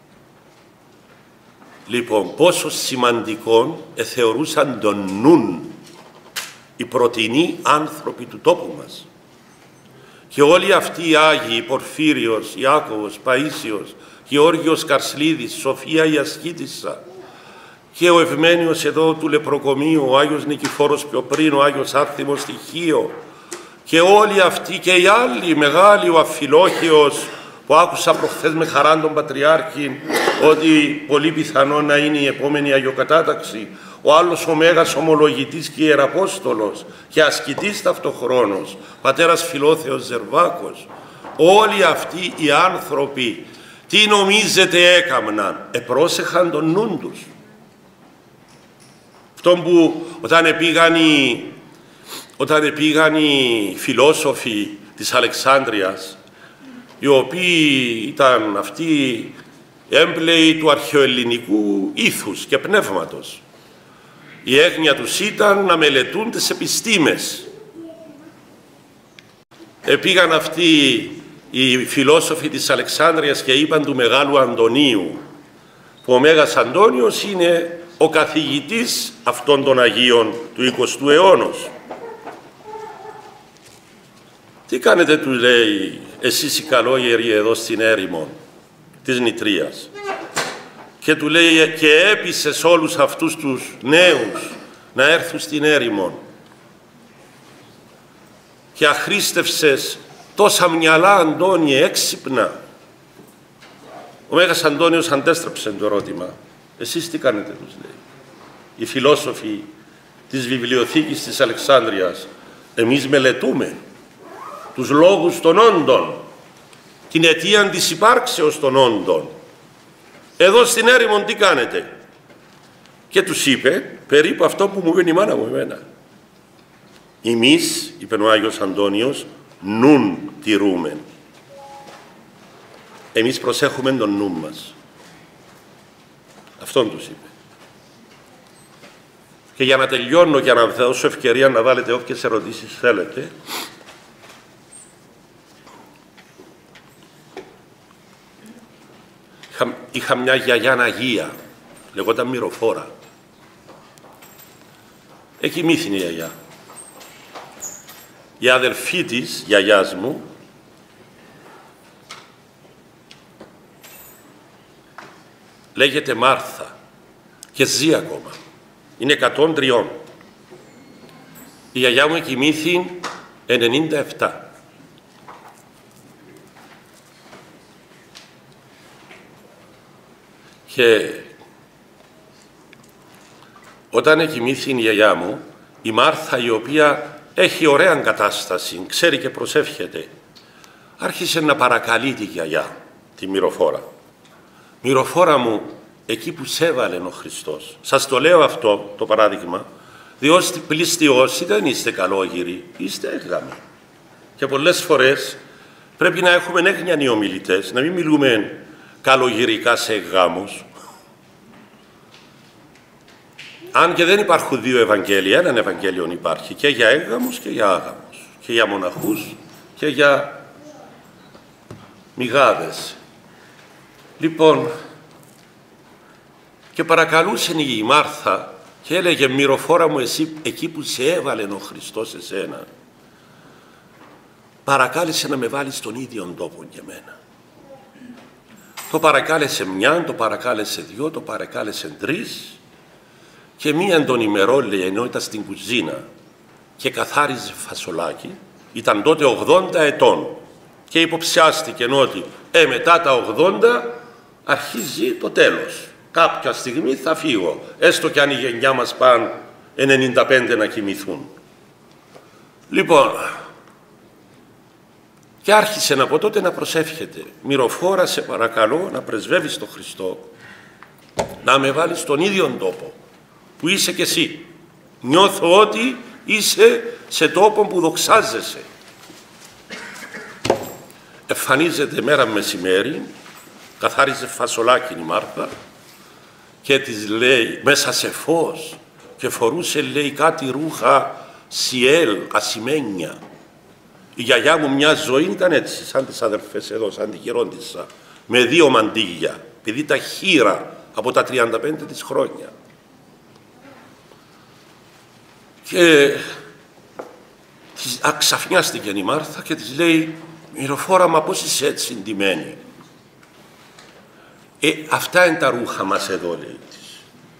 Λοιπόν, πόσο σημαντικό θεωρούσαν τον νουν οι πρωτινοί άνθρωποι του τόπου μας. Και όλοι αυτοί οι Άγιοι, Πορφύριος, Ιάκωβος, Παΐσιος, Γεώργιος Καρσλίδης, Σοφία η Ασκήτισσα και ο Ευμένιος εδώ του Λεπροκομείου, ο Άγιος Νικηφόρος πιο πριν, ο Άγιος Άθιμος Στοιχείο και όλοι αυτοί και οι άλλοι μεγάλοι, ο Αφιλόχιος που άκουσα προχθές με χαρά τον Πατριάρχη ότι πολύ πιθανό να είναι η επόμενη Αγιοκατάταξη, ο άλλος ο Μέγας Ομολογητής και Ιεραπόστολος και ασκητής ταυτοχρόνος, πατέρας Φιλόθεος Ζερβάκος. Όλοι αυτοί οι άνθρωποι τι νομίζετε έκαμναν? Επρόσεχαν τον νου τους. Αυτό που όταν πήγαν οι φιλόσοφοι της Αλεξάνδρειας, οι οποίοι ήταν αυτοί έμπλεοι του αρχαιοελληνικού ήθους και πνεύματος, η έγνοια τους ήταν να μελετούν τις επιστήμες. Πήγαν αυτοί οι φιλόσοφοι της Αλεξάνδρειας και είπαν του Μεγάλου Αντωνίου, που ο Μέγας Αντώνιος είναι ο καθηγητής αυτών των Αγίων του 20ου αιώνος. Τι κάνετε, του λέει, εσείς οι καλόγεροι εδώ στην έρημο της Νητρίας? Και του λέει, και έπεισες όλους αυτούς τους νέους να έρθουν στην έρημο και αχρίστευσες τόσα μυαλά, Αντώνιε, έξυπνα. Ο Μέγας Αντώνιος αντέστρεψε το ερώτημα. Εσείς τι κάνετε, τους λέει, οι φιλόσοφοι της βιβλιοθήκης της Αλεξάνδρειας? Εμείς μελετούμε τους λόγους των όντων, την αιτία της υπάρξεως των όντων. Εδώ στην έρημο τι κάνετε? Και τους είπε περίπου αυτό που μου είπε η μάνα μου εμένα. Εμείς, είπε ο Άγιος Αντώνιος, νουν τηρούμε. Εμείς προσέχουμε τον νου μας. Αυτόν τους είπε. Και για να τελειώνω και να δώσω ευκαιρία να βάλετε όποιες ερωτήσεις θέλετε, είχα μια γιαγιά Αγία, λεγόταν Μυροφόρα. Εκοιμήθη η γιαγιά. Η αδελφή της, γιαγιάς μου, λέγεται Μάρθα και ζει ακόμα. Είναι 103. Η γιαγιά μου εκοιμήθη 97. Και όταν εκοιμήθη η γιαγιά μου, η Μάρθα, η οποία έχει ωραία κατάσταση, ξέρει και προσεύχεται, άρχισε να παρακαλεί τη γιαγιά, τη Μυροφόρα. Μυροφόρα μου, εκεί που σε έβαλε ο Χριστός. Σας το λέω αυτό το παράδειγμα, διότι πληστιώσι δεν είστε καλόγυροι, είστε έγγαμοι. Και πολλές φορές πρέπει να έχουμε έγνιανοι ομιλητές, να μην μιλούμε καλογυρικά σε γάμους. Αν και δεν υπάρχουν δύο Ευαγγέλια, έναν Ευαγγέλιο υπάρχει και για έγγαμους και για άγαμους, και για μοναχούς και για μηγάδες. Λοιπόν, και παρακαλούσε η Μάρθα και έλεγε «Μυροφόρα μου, εσύ εκεί που σε έβαλε ο Χριστός εσένα, παρακάλεσε να με βάλεις στον ίδιο τόπο και εμένα». Το παρακάλεσε μια, το παρακάλεσε δυο, το παρακάλεσε τρεις και μίαν των ημερών, λέει, ενώ ήταν στην κουζίνα και καθάριζε φασολάκι, ήταν τότε 80 ετών και υποψιάστηκε ότι μετά τα 80 αρχίζει το τέλος. Κάποια στιγμή θα φύγω, έστω και αν η γενιά μας πάνε 95 να κοιμηθούν. Λοιπόν, και άρχισε από τότε να προσεύχεται. Μυροφόρα, σε παρακαλώ να πρεσβεύεις τον Χριστό, να με βάλεις στον ίδιο τόπο που είσαι κι εσύ. Νιώθω ότι είσαι σε τόπο που δοξάζεσαι. Εμφανίζεται μέρα μεσημέρι, καθάριζε φασολάκι η Μάρθα και της λέει μέσα σε φως και φορούσε, λέει, κάτι ρούχα σιέλ, ασημένια. Η γιαγιά μου μια ζωή ήταν έτσι, σαν τις αδερφές εδώ, σαν τη γερόντισσα, με δύο μαντίλια, επειδή τα χείρα από τα 35 της χρόνια. Και ξαφνιάστηκε η Μάρθα και της λέει «Μυροφόρα, μα πώς είσαι έτσι ντυμένη?» Αυτά είναι τα ρούχα μας εδώ, λέει της.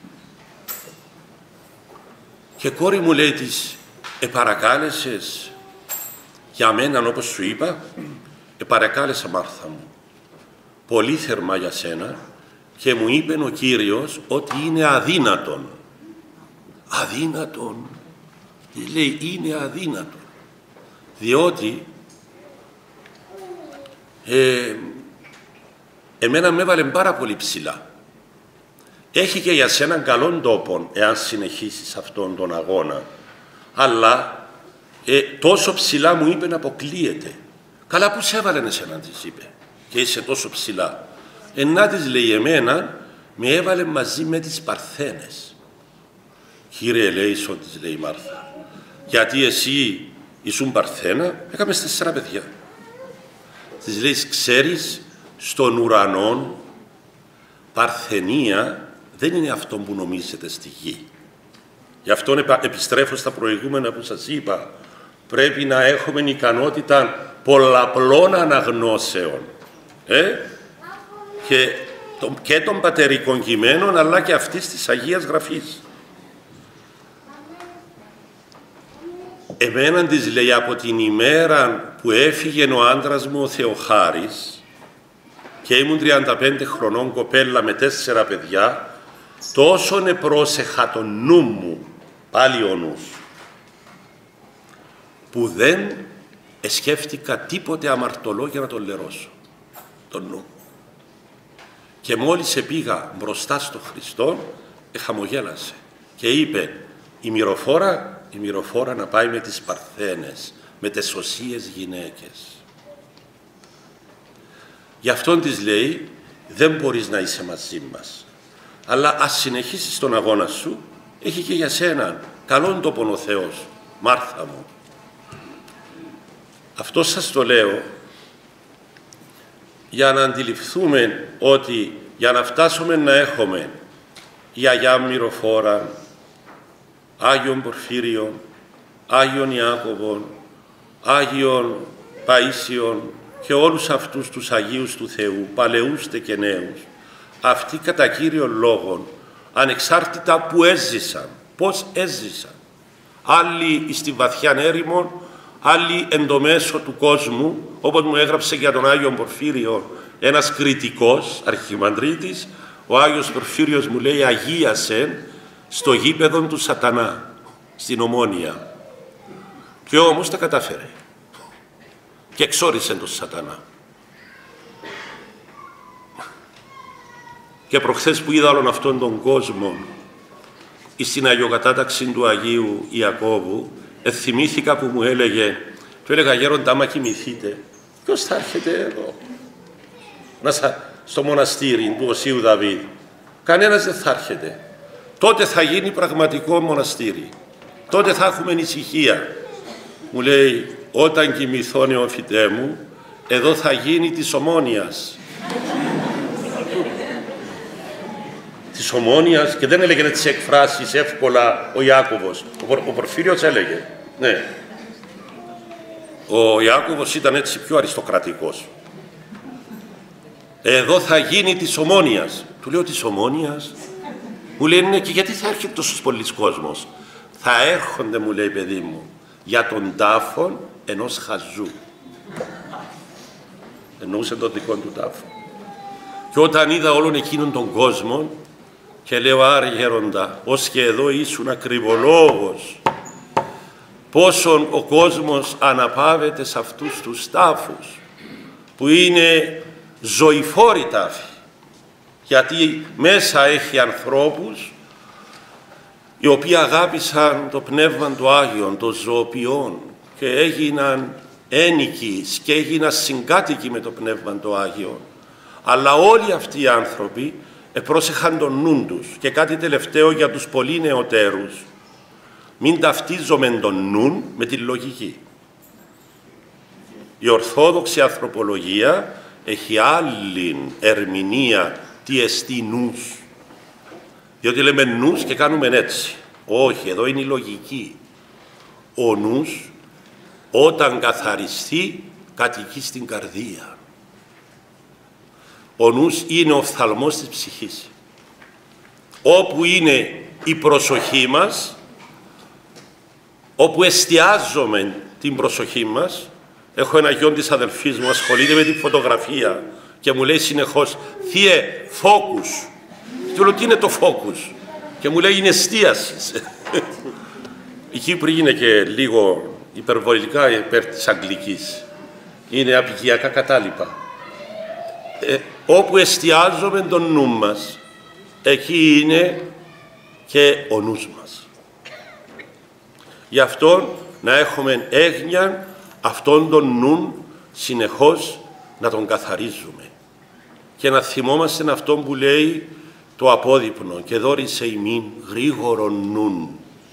Και κόρη μου, λέει της, παρακάλεσες για μένα όπως σου είπα? Παρακάλεσα, Μάρθα μου, πολύ θερμά για σένα και μου είπε ο Κύριος ότι είναι αδύνατον. Αδύνατον, λέει, είναι αδύνατον, διότι εμένα με έβαλε πάρα πολύ ψηλά. Έχει και για σένα καλόν τόπο εάν συνεχίσεις αυτόν τον αγώνα, αλλά τόσο ψηλά μου είπε να αποκλείεται. Καλά, που σε έβαλε εσένα, της είπε, και είσαι τόσο ψηλά? Να της λέει, εμένα με έβαλε μαζί με τις Παρθένες. Κύριε, λέει, της λέει η Μάρθα, γιατί εσύ ήσουν Παρθένα? Έκαμε 4 παιδιά. Της λέει, ξέρεις, στον ουρανό παρθενία δεν είναι αυτό που νομίζετε στη γη. Γι' αυτό επιστρέφω στα προηγούμενα που σας είπα. Πρέπει να έχουμε ικανότητα πολλαπλών αναγνώσεων. Και των πατερικών κειμένων, αλλά και αυτής της Αγίας Γραφής. Εμέναν της λέει, από την ημέρα που έφυγε ο άντρας μου ο Θεοχάρης και ήμουν 35 χρονών κοπέλα με 4 παιδιά, τόσο επρόσεχα τον νου μου, πάλι ο νους, που δεν σκέφτηκα τίποτε αμαρτωλό για να τον λερώσω, τον νου. Και μόλις πήγα μπροστά στο Χριστό, χαμογέλασε και είπε, η Μυροφόρα η Μυροφόρα να πάει με τις Παρθένες, με τις οσίες γυναίκες. Γι' αυτόν της λέει, δεν μπορείς να είσαι μαζί μας, αλλά ας συνεχίσεις τον αγώνα σου, έχει και για σένα καλόν τόπον ο Θεός, Μάρθα μου. Αυτό σας το λέω για να αντιληφθούμε ότι για να φτάσουμε να έχουμε η Αγιά Μυροφόρα, Άγιον Πορφύριον, Άγιον Ιάκωβον, Άγιον Παΐσιον και όλους αυτούς τους Αγίους του Θεού, παλαιούστε και νέους, αυτοί κατά κύριο λόγον, ανεξάρτητα που έζησαν, πώς έζησαν, άλλοι στη βαθιά έρημον, άλλοι εν το μέσο του κόσμου, όπως μου έγραψε για τον Άγιον Πορφύριο ένας κριτικός αρχιμανδρίτης, ο Άγιος Πορφύριος μου λέει αγίασε στο γήπεδο του Σατανά, στην Ομόνια. Και όμως τα κατάφερε και εξόρισε τον Σατανά. Και προχθές που είδα όλον αυτόν τον κόσμο στην Αγιοκατάταξη του Αγίου Ιακώβου, θυμήθηκα που μου έλεγε, του έλεγα γέροντα, άμα κοιμηθείτε, ποιος θα έρχεται εδώ, στο μοναστήρι του Οσίου Δαβίδ? Κανένας δεν θα έρχεται. Τότε θα γίνει πραγματικό μοναστήρι. Τότε θα έχουμε ησυχία. Μου λέει, όταν κοιμηθώ νεοφυτέ μου, εδώ θα γίνει της Ομόνιας. Της Ομόνιας, και δεν έλεγε τις εκφράσεις εύκολα ο Ιάκωβος. Ο Πορφύριος έλεγε. Ναι. Ο Ιάκωβος ήταν έτσι πιο αριστοκρατικός. Εδώ θα γίνει της Ομόνιας. Του λέω της Ομόνιας. Μου λέει ναι, και γιατί θα έρχεται τόσος πολλής κόσμος? Θα έρχονται, μου λέει, παιδί μου, για τον τάφον ενός χαζού. Εννοούσε τον δικό του τάφο. Και όταν είδα όλον εκείνον τον κόσμο, και λέω, άρε γέροντα, ως και εδώ ήσουν ακριβολόγος, πόσον ο κόσμος αναπαύεται σε αυτούς τους τάφους, που είναι ζωηφόροι τάφοι, γιατί μέσα έχει ανθρώπους οι οποίοι αγάπησαν το Πνεύμα του Άγιον, των ζωοποιών, και έγιναν ένοικοι και έγιναν συγκάτοικοι με το Πνεύμα του Άγιον. Αλλά όλοι αυτοί οι άνθρωποι επρόσεχαν τον νου τους. Και κάτι τελευταίο για τους πολύ νεωτέρους, μην ταυτίζομαι τον νου με τη λογική. Η Ορθόδοξη ανθρωπολογία έχει άλλη ερμηνεία τι εστί νους. Διότι λέμε νους και κάνουμε έτσι. Όχι, εδώ είναι η λογική. Ο νους όταν καθαριστεί κατοικεί στην καρδία. Ο νους είναι ο οφθαλμός της ψυχής. Όπου είναι η προσοχή μας, όπου εστιάζουμε την προσοχή μας. Έχω ένα γιο της αδελφής μου, ασχολείται με τη φωτογραφία και μου λέει συνεχώς, Θείε, φόκους. Του λέω, τι είναι το φόκους? Και μου λέει, είναι εστίαση. Η Κύπρη είναι και λίγο υπερβολικά υπέρ της Αγγλικής. Είναι απικιακά κατάλοιπα. Όπου εστιάζουμε τον νου μας, εκεί είναι και ο νους μας. Γι' αυτό να έχουμε έγνοια αυτόν τον νου συνεχώς να τον καθαρίζουμε και να θυμόμαστε αυτόν που λέει το απόδειπνο και δώρισε ημίν γρήγορον νουν,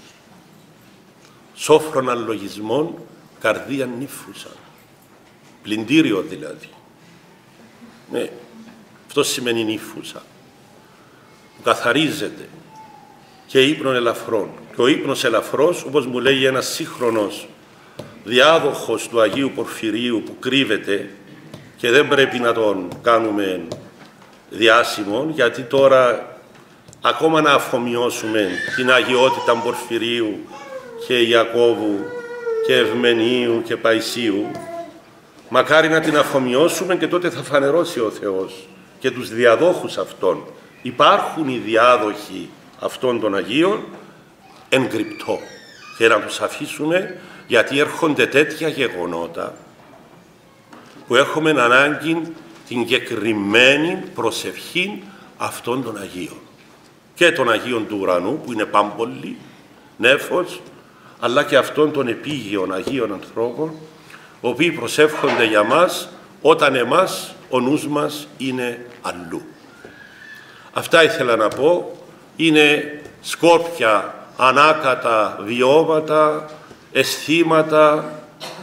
σόφρον αλογισμών, καρδίαν νύφουσα. Πλυντήριο δηλαδή. Ναι, αυτό σημαίνει νύφουσα. Καθαρίζεται και ύπνον ελαφρών. Και ο ύπνος ελαφρός, όπως μου λέει ένας σύγχρονος διάδοχος του Αγίου Πορφυρίου που κρύβεται και δεν πρέπει να τον κάνουμε διάσημον, γιατί τώρα ακόμα να αφομοιώσουμε την αγιότητα Πορφυρίου και Ιακώβου και Ευμενίου και Παϊσίου, μακάρι να την αφομοιώσουμε και τότε θα φανερώσει ο Θεός και τους διαδόχους αυτών. Υπάρχουν οι διάδοχοι αυτών των Αγίων εν κρυπτό και να τους αφήσουμε, γιατί έρχονται τέτοια γεγονότα που έχουμε ανάγκη την εγκεκριμένη προσευχή αυτών των Αγίων και των Αγίων του ουρανού που είναι πάμπολοι, νέφος, αλλά και αυτών των επίγειων Αγίων ανθρώπων, οι οποίοι προσεύχονται για μας όταν εμάς ο νους μας είναι αλλού. Αυτά ήθελα να πω. Είναι σκόπια, ανάκατα βιώματα, αισθήματα.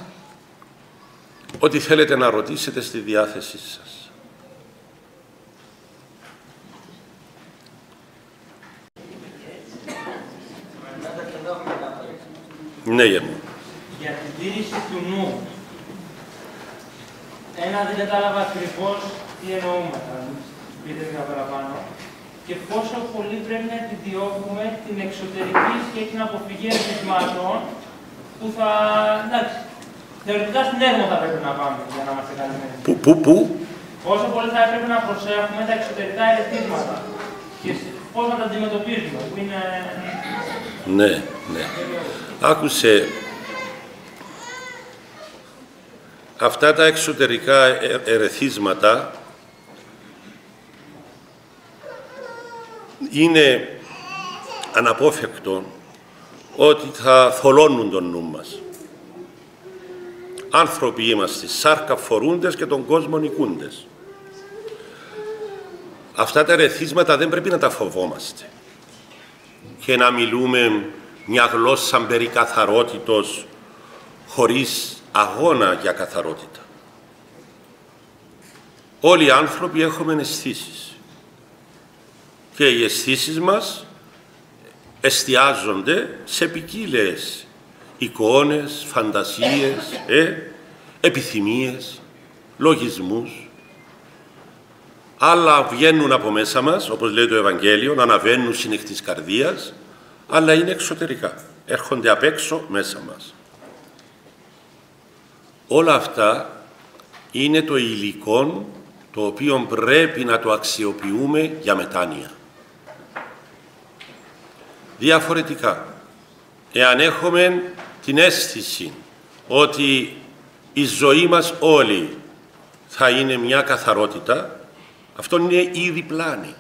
Ό,τι θέλετε να ρωτήσετε στη διάθεσή σας. Ναι, για μου. Για την τήρηση του νου. Δεν κατάλαβα ακριβώς τι εννοούμε, θα πείτε λίγα παραπάνω. Και πόσο πολύ πρέπει να επιδιώκουμε την εξωτερική σχέση την αποφυγή ερεθισμάτων που θα... εντάξει, θεωρητικά στην έρμο θα πρέπει να πάμε για να είμαστε καλυμμένοι. Πού? Πόσο πολύ θα έπρεπε να προσέχουμε τα εξωτερικά ερεθίσματα και πώς να τα αντιμετωπίζουμε, που είναι... Ναι. Άκουσε, αυτά τα εξωτερικά ερεθίσματα είναι αναπόφευκτο ότι θα θολώνουν τον νου μας. Άνθρωποι είμαστε, σάρκα φορούντες και τον κόσμο νικούντες. Αυτά τα ερεθίσματα δεν πρέπει να τα φοβόμαστε και να μιλούμε μια γλώσσα περί καθαρότητος χωρίς αγώνα για καθαρότητα. Όλοι οι άνθρωποι έχουμε αισθήσεις και οι αισθήσεις μας εστιάζονται σε ποικίλες εικόνες, φαντασίες, επιθυμίες, λογισμούς. Άλλα βγαίνουν από μέσα μας, όπως λέει το Ευαγγέλιο, να αναβαίνουν συνεχ της καρδίας, αλλά είναι εξωτερικά, έρχονται απ' έξω μέσα μας. Όλα αυτά είναι το υλικό το οποίο πρέπει να το αξιοποιούμε για μετάνοια. Διαφορετικά, εάν έχουμε την αίσθηση ότι η ζωή μας όλη θα είναι μια καθαρότητα, αυτό είναι ήδη πλάνη.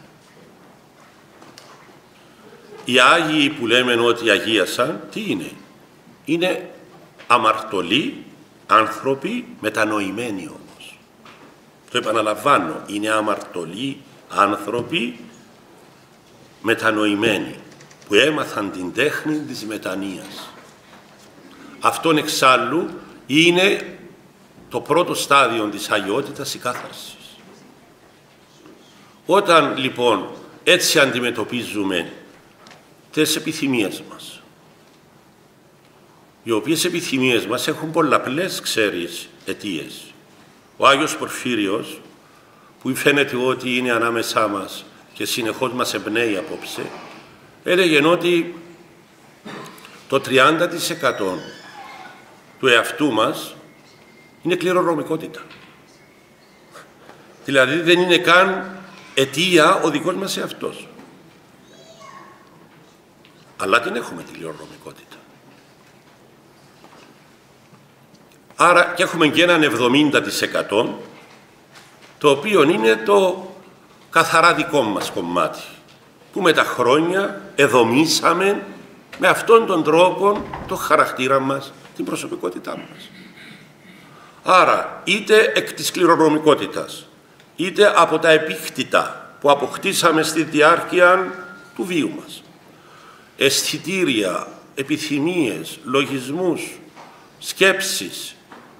Οι Άγιοι που λέμε ότι αγίασαν, τι είναι? Είναι αμαρτωλοί άνθρωποι μετανοημένοι όμως. Το επαναλαμβάνω, είναι αμαρτωλοί άνθρωποι μετανοημένοι που έμαθαν την τέχνη της μετανοίας. Αυτόν εξάλλου είναι το πρώτο στάδιο της αγιότητας, η κάθαρση. Όταν λοιπόν έτσι αντιμετωπίζουμε τις επιθυμίες μας, οι οποίες επιθυμίες μας έχουν πολλαπλές, ξέρεις, αιτίες. Ο Άγιος Πορφύριος, που φαίνεται ότι είναι ανάμεσά μας και συνεχώς μας εμπνέει απόψε, έλεγε ότι το 30% του εαυτού μας είναι κληρονομικότητα. Δηλαδή δεν είναι καν αιτία ο δικός μας εαυτός. Αλλά την έχουμε τη κληρονομικότητα. Άρα και έχουμε και έναν 70% το οποίο είναι το καθαρά δικό μας κομμάτι, που με τα χρόνια εδομήσαμε με αυτόν τον τρόπο το χαρακτήρα μας, την προσωπικότητά μας. Άρα είτε εκ της κληρονομικότητας, είτε από τα επίκτητα που αποκτήσαμε στη διάρκεια του βίου μας, αισθητήρια, επιθυμίες, λογισμούς, σκέψεις,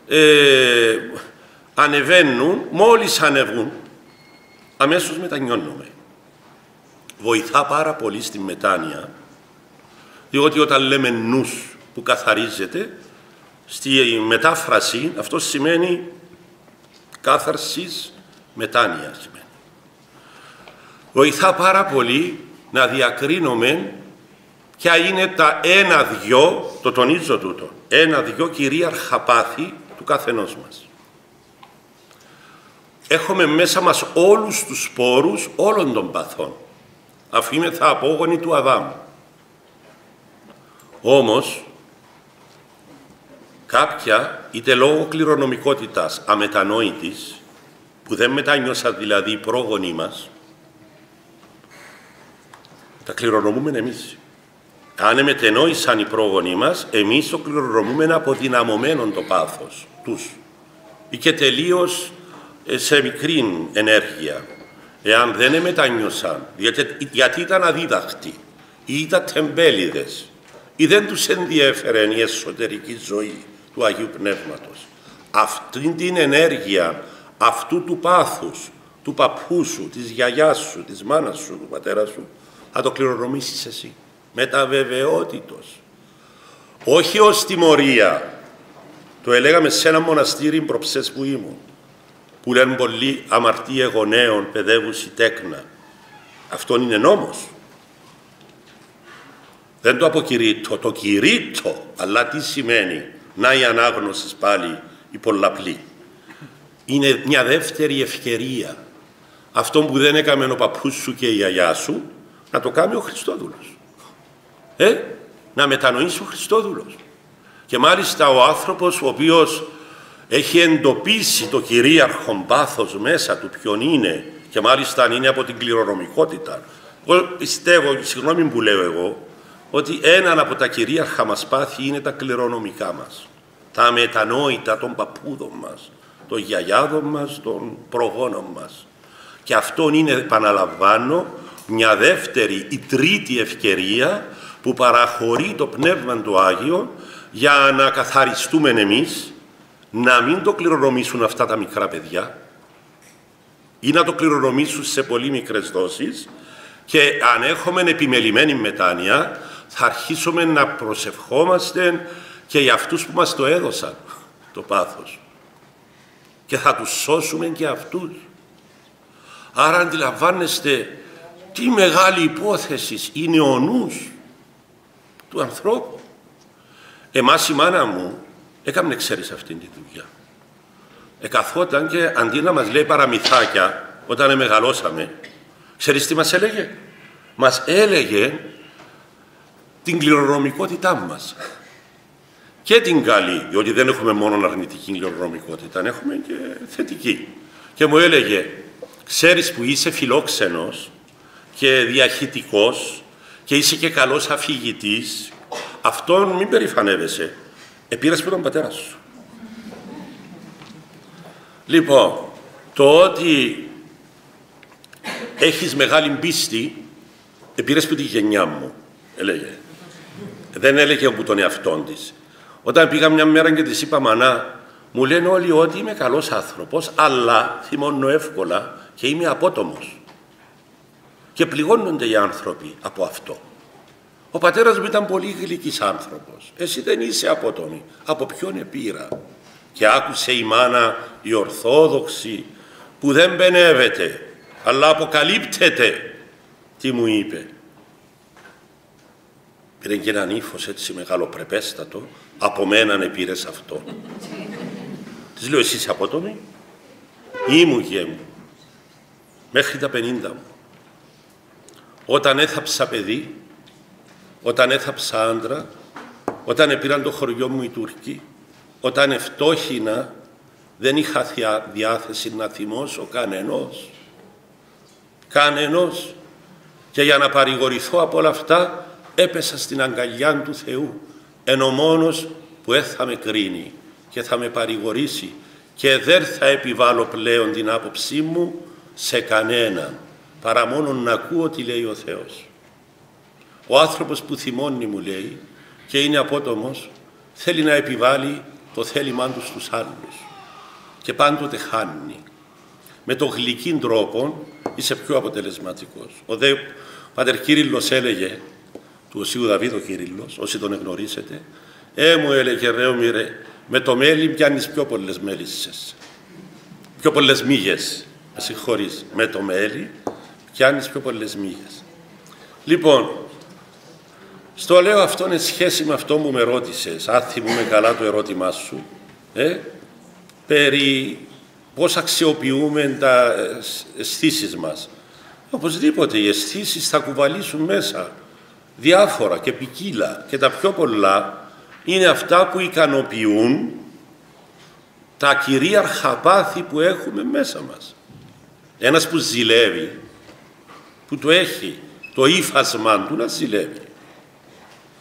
ανεβαίνουν, μόλις ανεβούν, αμέσως μετανιώνουμε. Βοηθά πάρα πολύ στη μετάνοια, διότι όταν λέμε νους που καθαρίζεται, στη μετάφραση αυτό σημαίνει κάθαρσης, μετάνοια σημαίνει. Βοηθά πάρα πολύ να διακρίνουμε ποια είναι τα ένα-δυο, το τονίζω τούτο, ένα-δυο κυρίαρχα πάθη του καθενός μας. Έχουμε μέσα μας όλους τους σπόρους όλων των παθών. Αφήμεθα απόγονοι του Αδάμ. Όμως, κάποια, είτε λόγω κληρονομικότητας αμετανόητης, που δεν μετάνιωσαν δηλαδή οι πρόγονοί μας, τα κληρονομούμε εμείς. αν μετενόησαν οι πρόγονοι μας, εμείς το κληρονομούμε αποδυναμωμένο το πάθος τους ή και τελείως σε μικρή ενέργεια. Εάν δεν μετανιώσαν, γιατί ήταν αδίδακτοι ή ήταν τεμπέληδες ή δεν τους ενδιέφερε η εσωτερική ζωή του Αγίου Πνεύματος, αυτή την ενέργεια αυτού του πάθους, του παππού σου, της γιαγιάς σου, της μάνας σου, του πατέρα σου, θα το κληρονομήσεις εσύ. Μεταβεβαιότητος. Όχι ως τιμωρία. Το έλεγαμε σε ένα μοναστήρι προψές που ήμουν, που λένε πολλοί αμαρτία γονέων, παιδεύουσι τέκνα. Αυτόν είναι νόμος. Δεν το αποκηρύττω, το κηρύττω. Αλλά τι σημαίνει? Να η ανάγνωση πάλι η πολλαπλή. Είναι μια δεύτερη ευκαιρία. Αυτό που δεν έκαμε ο παππούς σου και η γιαγιά σου, να το κάνει ο Χριστόδουλος. Να μετανοήσει ο Χριστόδουλος. Και μάλιστα ο άνθρωπος ο οποίος έχει εντοπίσει το κυρίαρχο πάθος μέσα του ποιον είναι, και μάλιστα αν είναι από την κληρονομικότητα. Εγώ πιστεύω, συγγνώμη που λέω εγώ, ότι έναν από τα κυρίαρχα μας πάθη είναι τα κληρονομικά μας. Τα αμετανόητα των παππούδων μας, των γιαγιάδων μας, των προγόνων μας. Και αυτόν είναι, επαναλαμβάνω, μια δεύτερη ή τρίτη ευκαιρία που παραχωρεί το Πνεύμα του Άγιο για να καθαριστούμε εμείς, να μην το κληρονομήσουν αυτά τα μικρά παιδιά ή να το κληρονομήσουν σε πολύ μικρές δόσεις, και αν έχουμε επιμελημένη μετάνοια θα αρχίσουμε να προσευχόμαστε και για αυτούς που μας το έδωσαν το πάθος και θα τους σώσουμε και αυτούς. Άρα αντιλαμβάνεστε τι μεγάλη υπόθεση είναι ο νους του ανθρώπου. Εμάς η μάνα μου έκαμνε, ξέρεις, αυτήν τη δουλειά. Καθόταν και αντί να μας λέει παραμυθάκια όταν μεγαλώσαμε, ξέρεις τι μας έλεγε? Μας έλεγε την κληρονομικότητά μας. Και την καλή, διότι δεν έχουμε μόνο αρνητική κληρονομικότητα, έχουμε και θετική. Και μου έλεγε, ξέρεις που είσαι φιλόξενος και διαχυτικός και είσαι και καλός αφηγητής, αυτόν μην περηφανεύεσαι. Πήρες με τον πατέρα σου. Λοιπόν, το ότι έχεις μεγάλη πίστη, πήρες που τη γενιά μου, έλεγε. Δεν έλεγε από τον εαυτόν της. Όταν πήγα μια μέρα και της είπα, μανά, μου λένε όλοι ότι είμαι καλός άνθρωπος, αλλά θυμώνω εύκολα και είμαι απότομος. Και πληγώνονται οι άνθρωποι από αυτό. Ο πατέρας μου ήταν πολύ γλυκής άνθρωπος. Εσύ δεν είσαι απότομη. Από ποιον επήρα? Και άκουσε η μάνα, η Ορθόδοξη, που δεν πενεύεται, αλλά αποκαλύπτεται. Τι μου είπε? Πήρε και έναν ύφος έτσι μεγαλοπρεπέστατο, από μέναν επήρες αυτό. Της λέω, εσύ είσαι απότομη? Ήμουν και μου, μέχρι τα 50 μου. Όταν έθαψα παιδί, όταν έθαψα άντρα, όταν επήραν το χωριό μου οι Τούρκοι, όταν ευτόχινα, δεν είχα διάθεση να θυμώσω κανενός. Κανενός. Και για να παρηγορηθώ από όλα αυτά, έπεσα στην αγκαλιά του Θεού, εν ο μόνος που θα με κρίνει και θα με παρηγορήσει και δεν θα επιβάλλω πλέον την άποψή μου σε κανέναν, παρά μόνο να ακούω τι λέει ο Θεός. Ο άνθρωπος που θυμώνει, μου λέει, και είναι απότομος, θέλει να επιβάλλει το θέλημά του στους άλλους και πάντοτε χάνει. Με τον γλυκή τρόπο είσαι πιο αποτελεσματικός. Ο δε Πατερ Κύριλλος έλεγε, του Οσίου Δαβίδ ο Κύριλλος, όσοι τον εγνωρίσετε, μου έλεγε, ρε ομοιρέ, με το μέλι πιάνεις πιο πολλές μέλισσες, πιο πολλές μύγες, με συγχωρείς, με το μέλι πιάνεις πιο πολλές μύγες. Λοιπόν, στο λέω αυτό είναι σχέση με αυτό που με ρώτησες, αν θυμούμε καλά το ερώτημά σου, περί πώς αξιοποιούμε τα αισθήσεις μας. Οπωσδήποτε οι αισθήσεις θα κουβαλήσουν μέσα διάφορα και ποικίλα, και τα πιο πολλά είναι αυτά που ικανοποιούν τα κυρίαρχα πάθη που έχουμε μέσα μας. Ένας που ζηλεύει, που το έχει το ύφασμα του να ζηλεύει,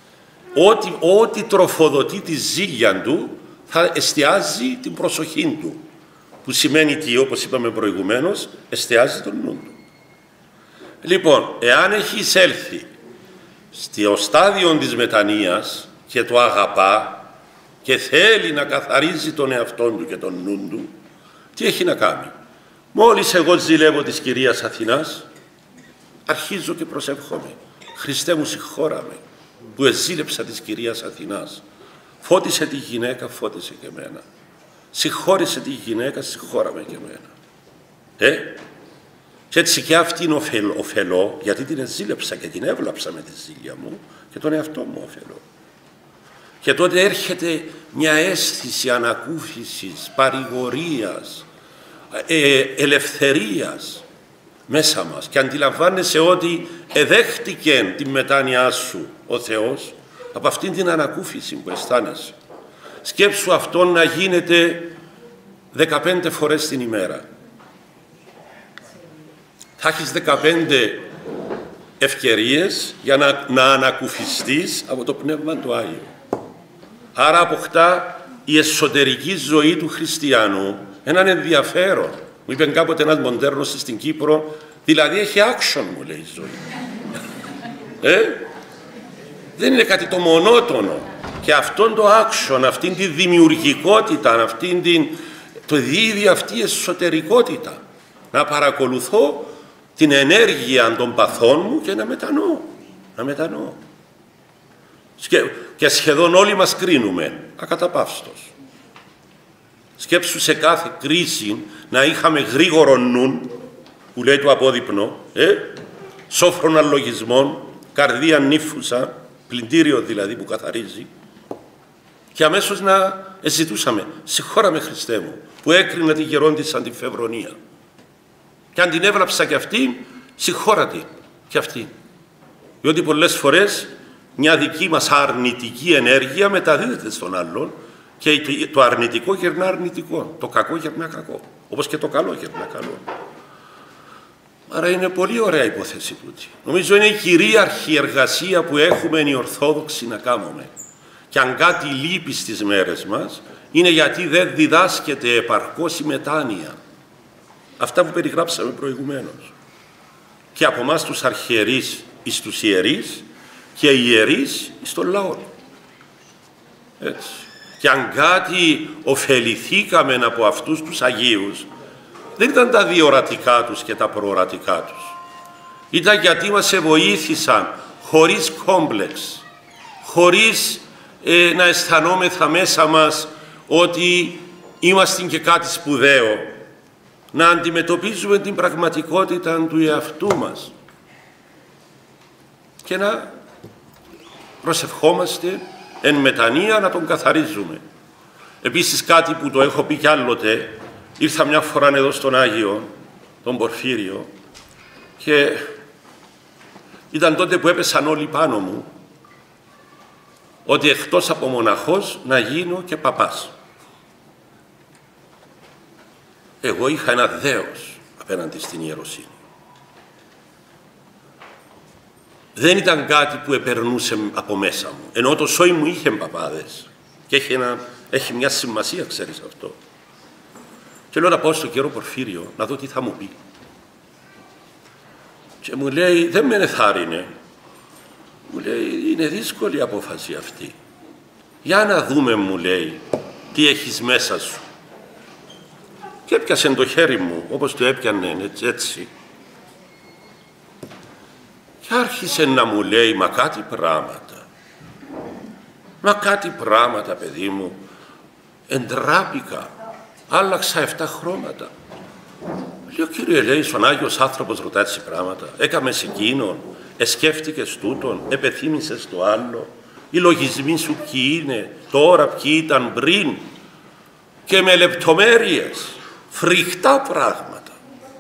ό,τι τροφοδοτεί τη ζήλια του θα εστιάζει την προσοχή του. Που σημαίνει τι, όπως είπαμε προηγουμένως, εστιάζει τον νου του. Λοιπόν, εάν έχει εισέλθει στο στάδιο της μετανοίας και το αγαπά και θέλει να καθαρίζει τον εαυτό του και τον νου του, τι έχει να κάνει? Μόλις εγώ ζηλεύω της Κυρίας Αθηνάς, αρχίζω και προσεύχομαι. Χριστέ μου, συγχώραμε που εζήλεψα της Κυρίας Αθηνάς. Φώτισε τη γυναίκα, φώτισε και εμένα. Συγχώρησε τη γυναίκα, συγχώραμε και εμένα. Και έτσι και αυτήν ωφελώ, γιατί την εζήλεψα και την έβλαψα με τη ζήλια μου και τον εαυτό μου ωφελώ. Και τότε έρχεται μια αίσθηση ανακούφισης, παρηγορίας, ελευθερίας μέσα μας και αντιλαμβάνεσαι ότι εδέχτηκε τη μετάνοιά σου ο Θεός από αυτήν την ανακούφιση που αισθάνεσαι. Σκέψου αυτό να γίνεται 15 φορές την ημέρα. Θα έχεις 15 ευκαιρίες για να ανακουφιστείς από το Πνεύμα του Άγιο. Άρα αποκτά η εσωτερική ζωή του χριστιανού έναν ενδιαφέρον. Μου είπε κάποτε ένας μοντέρνος στην Κύπρο, δηλαδή έχει action, μου λέει, η ζωή. Δεν είναι κάτι το μονότονο. Και αυτόν το action, αυτήν τη δημιουργικότητα, το δίδει αυτή η εσωτερικότητα. Να παρακολουθώ την ενέργεια των παθών μου και να μετανοώ. Και σχεδόν όλοι μας κρίνουμε, ακαταπαύστος. Σκέψου σε κάθε κρίση να είχαμε γρήγορο νουν, που λέει το απόδειπνο, σόφρον αλογισμών, καρδία νύφουσα, πλυντήριο δηλαδή που καθαρίζει, και αμέσως να ζητούσαμε, συγχώραμε Χριστέ μου, που έκρινα τη γερόντισσα την Φεβρονία. Και αν την έβλαψα και αυτή, συγχώρατη και αυτή. Διότι πολλές φορές μια δική μας αρνητική ενέργεια μεταδίδεται στον άλλον και το αρνητικό γερνά αρνητικό, το κακό γερνά κακό, όπως και το καλό γερνά καλό. Άρα είναι πολύ ωραία υπόθεση τούτη. Νομίζω είναι η κυρίαρχη εργασία που έχουμε οι Ορθόδοξοι να κάνουμε. Και αν κάτι λείπει στις μέρες μας, είναι γιατί δεν διδάσκεται επαρκώς η μετάνοια. Αυτά που περιγράψαμε προηγουμένως. Και από εμάς τους αρχιερείς εις τους ιερείς και οι ιερείς εις τον λαό. Έτσι. Και αν κάτι ωφεληθήκαμε από αυτούς τους Αγίους, δεν ήταν τα διορατικά τους και τα προορατικά τους. Ήταν γιατί μας βοήθησαν χωρίς κόμπλεξ, χωρίς να αισθανόμεθα μέσα μας ότι είμαστε και κάτι σπουδαίο, να αντιμετωπίζουμε την πραγματικότητα του εαυτού μας και να προσευχόμαστε εν μετανία να τον καθαρίζουμε. Επίσης κάτι που το έχω πει κι άλλοτε, ήρθα μια φορά εδώ στον Άγιο, τον Πορφύριο, και ήταν τότε που έπεσαν όλοι πάνω μου, ότι εκτός από μοναχός να γίνω και παπάς. Εγώ είχα ένα δέος απέναντι στην ιεροσύνη. Δεν ήταν κάτι που επερνούσε από μέσα μου. Ενώ το σόι μου είχε παπάδες και έχει μια σημασία, ξέρεις αυτό. Και λέω να πάω στον κύριο Πορφύριο να δω τι θα μου πει. Και μου λέει, δεν με ενθάρρυνε. Μου λέει, είναι δύσκολη η απόφαση αυτή. Για να δούμε, μου λέει, τι έχεις μέσα σου. Και έπιασε το χέρι μου, όπως το έπιανε έτσι. Και άρχισε να μου λέει, μα κάτι πράγματα. Μα κάτι πράγματα, παιδί μου. Εντράπηκα. Άλλαξα 7 χρώματα. Λέω, κύριε, λέει, στον Άγιος άνθρωπος ρωτά έτσι πράγματα. Έκαμε σε εκείνον, εσκέφτηκες τούτον, επεθύμησες το άλλο. Οι λογισμοί σου ποιοι είναι, τώρα ποιοι ήταν πριν. Και με λεπτομέρειες, φρικτά πράγματα.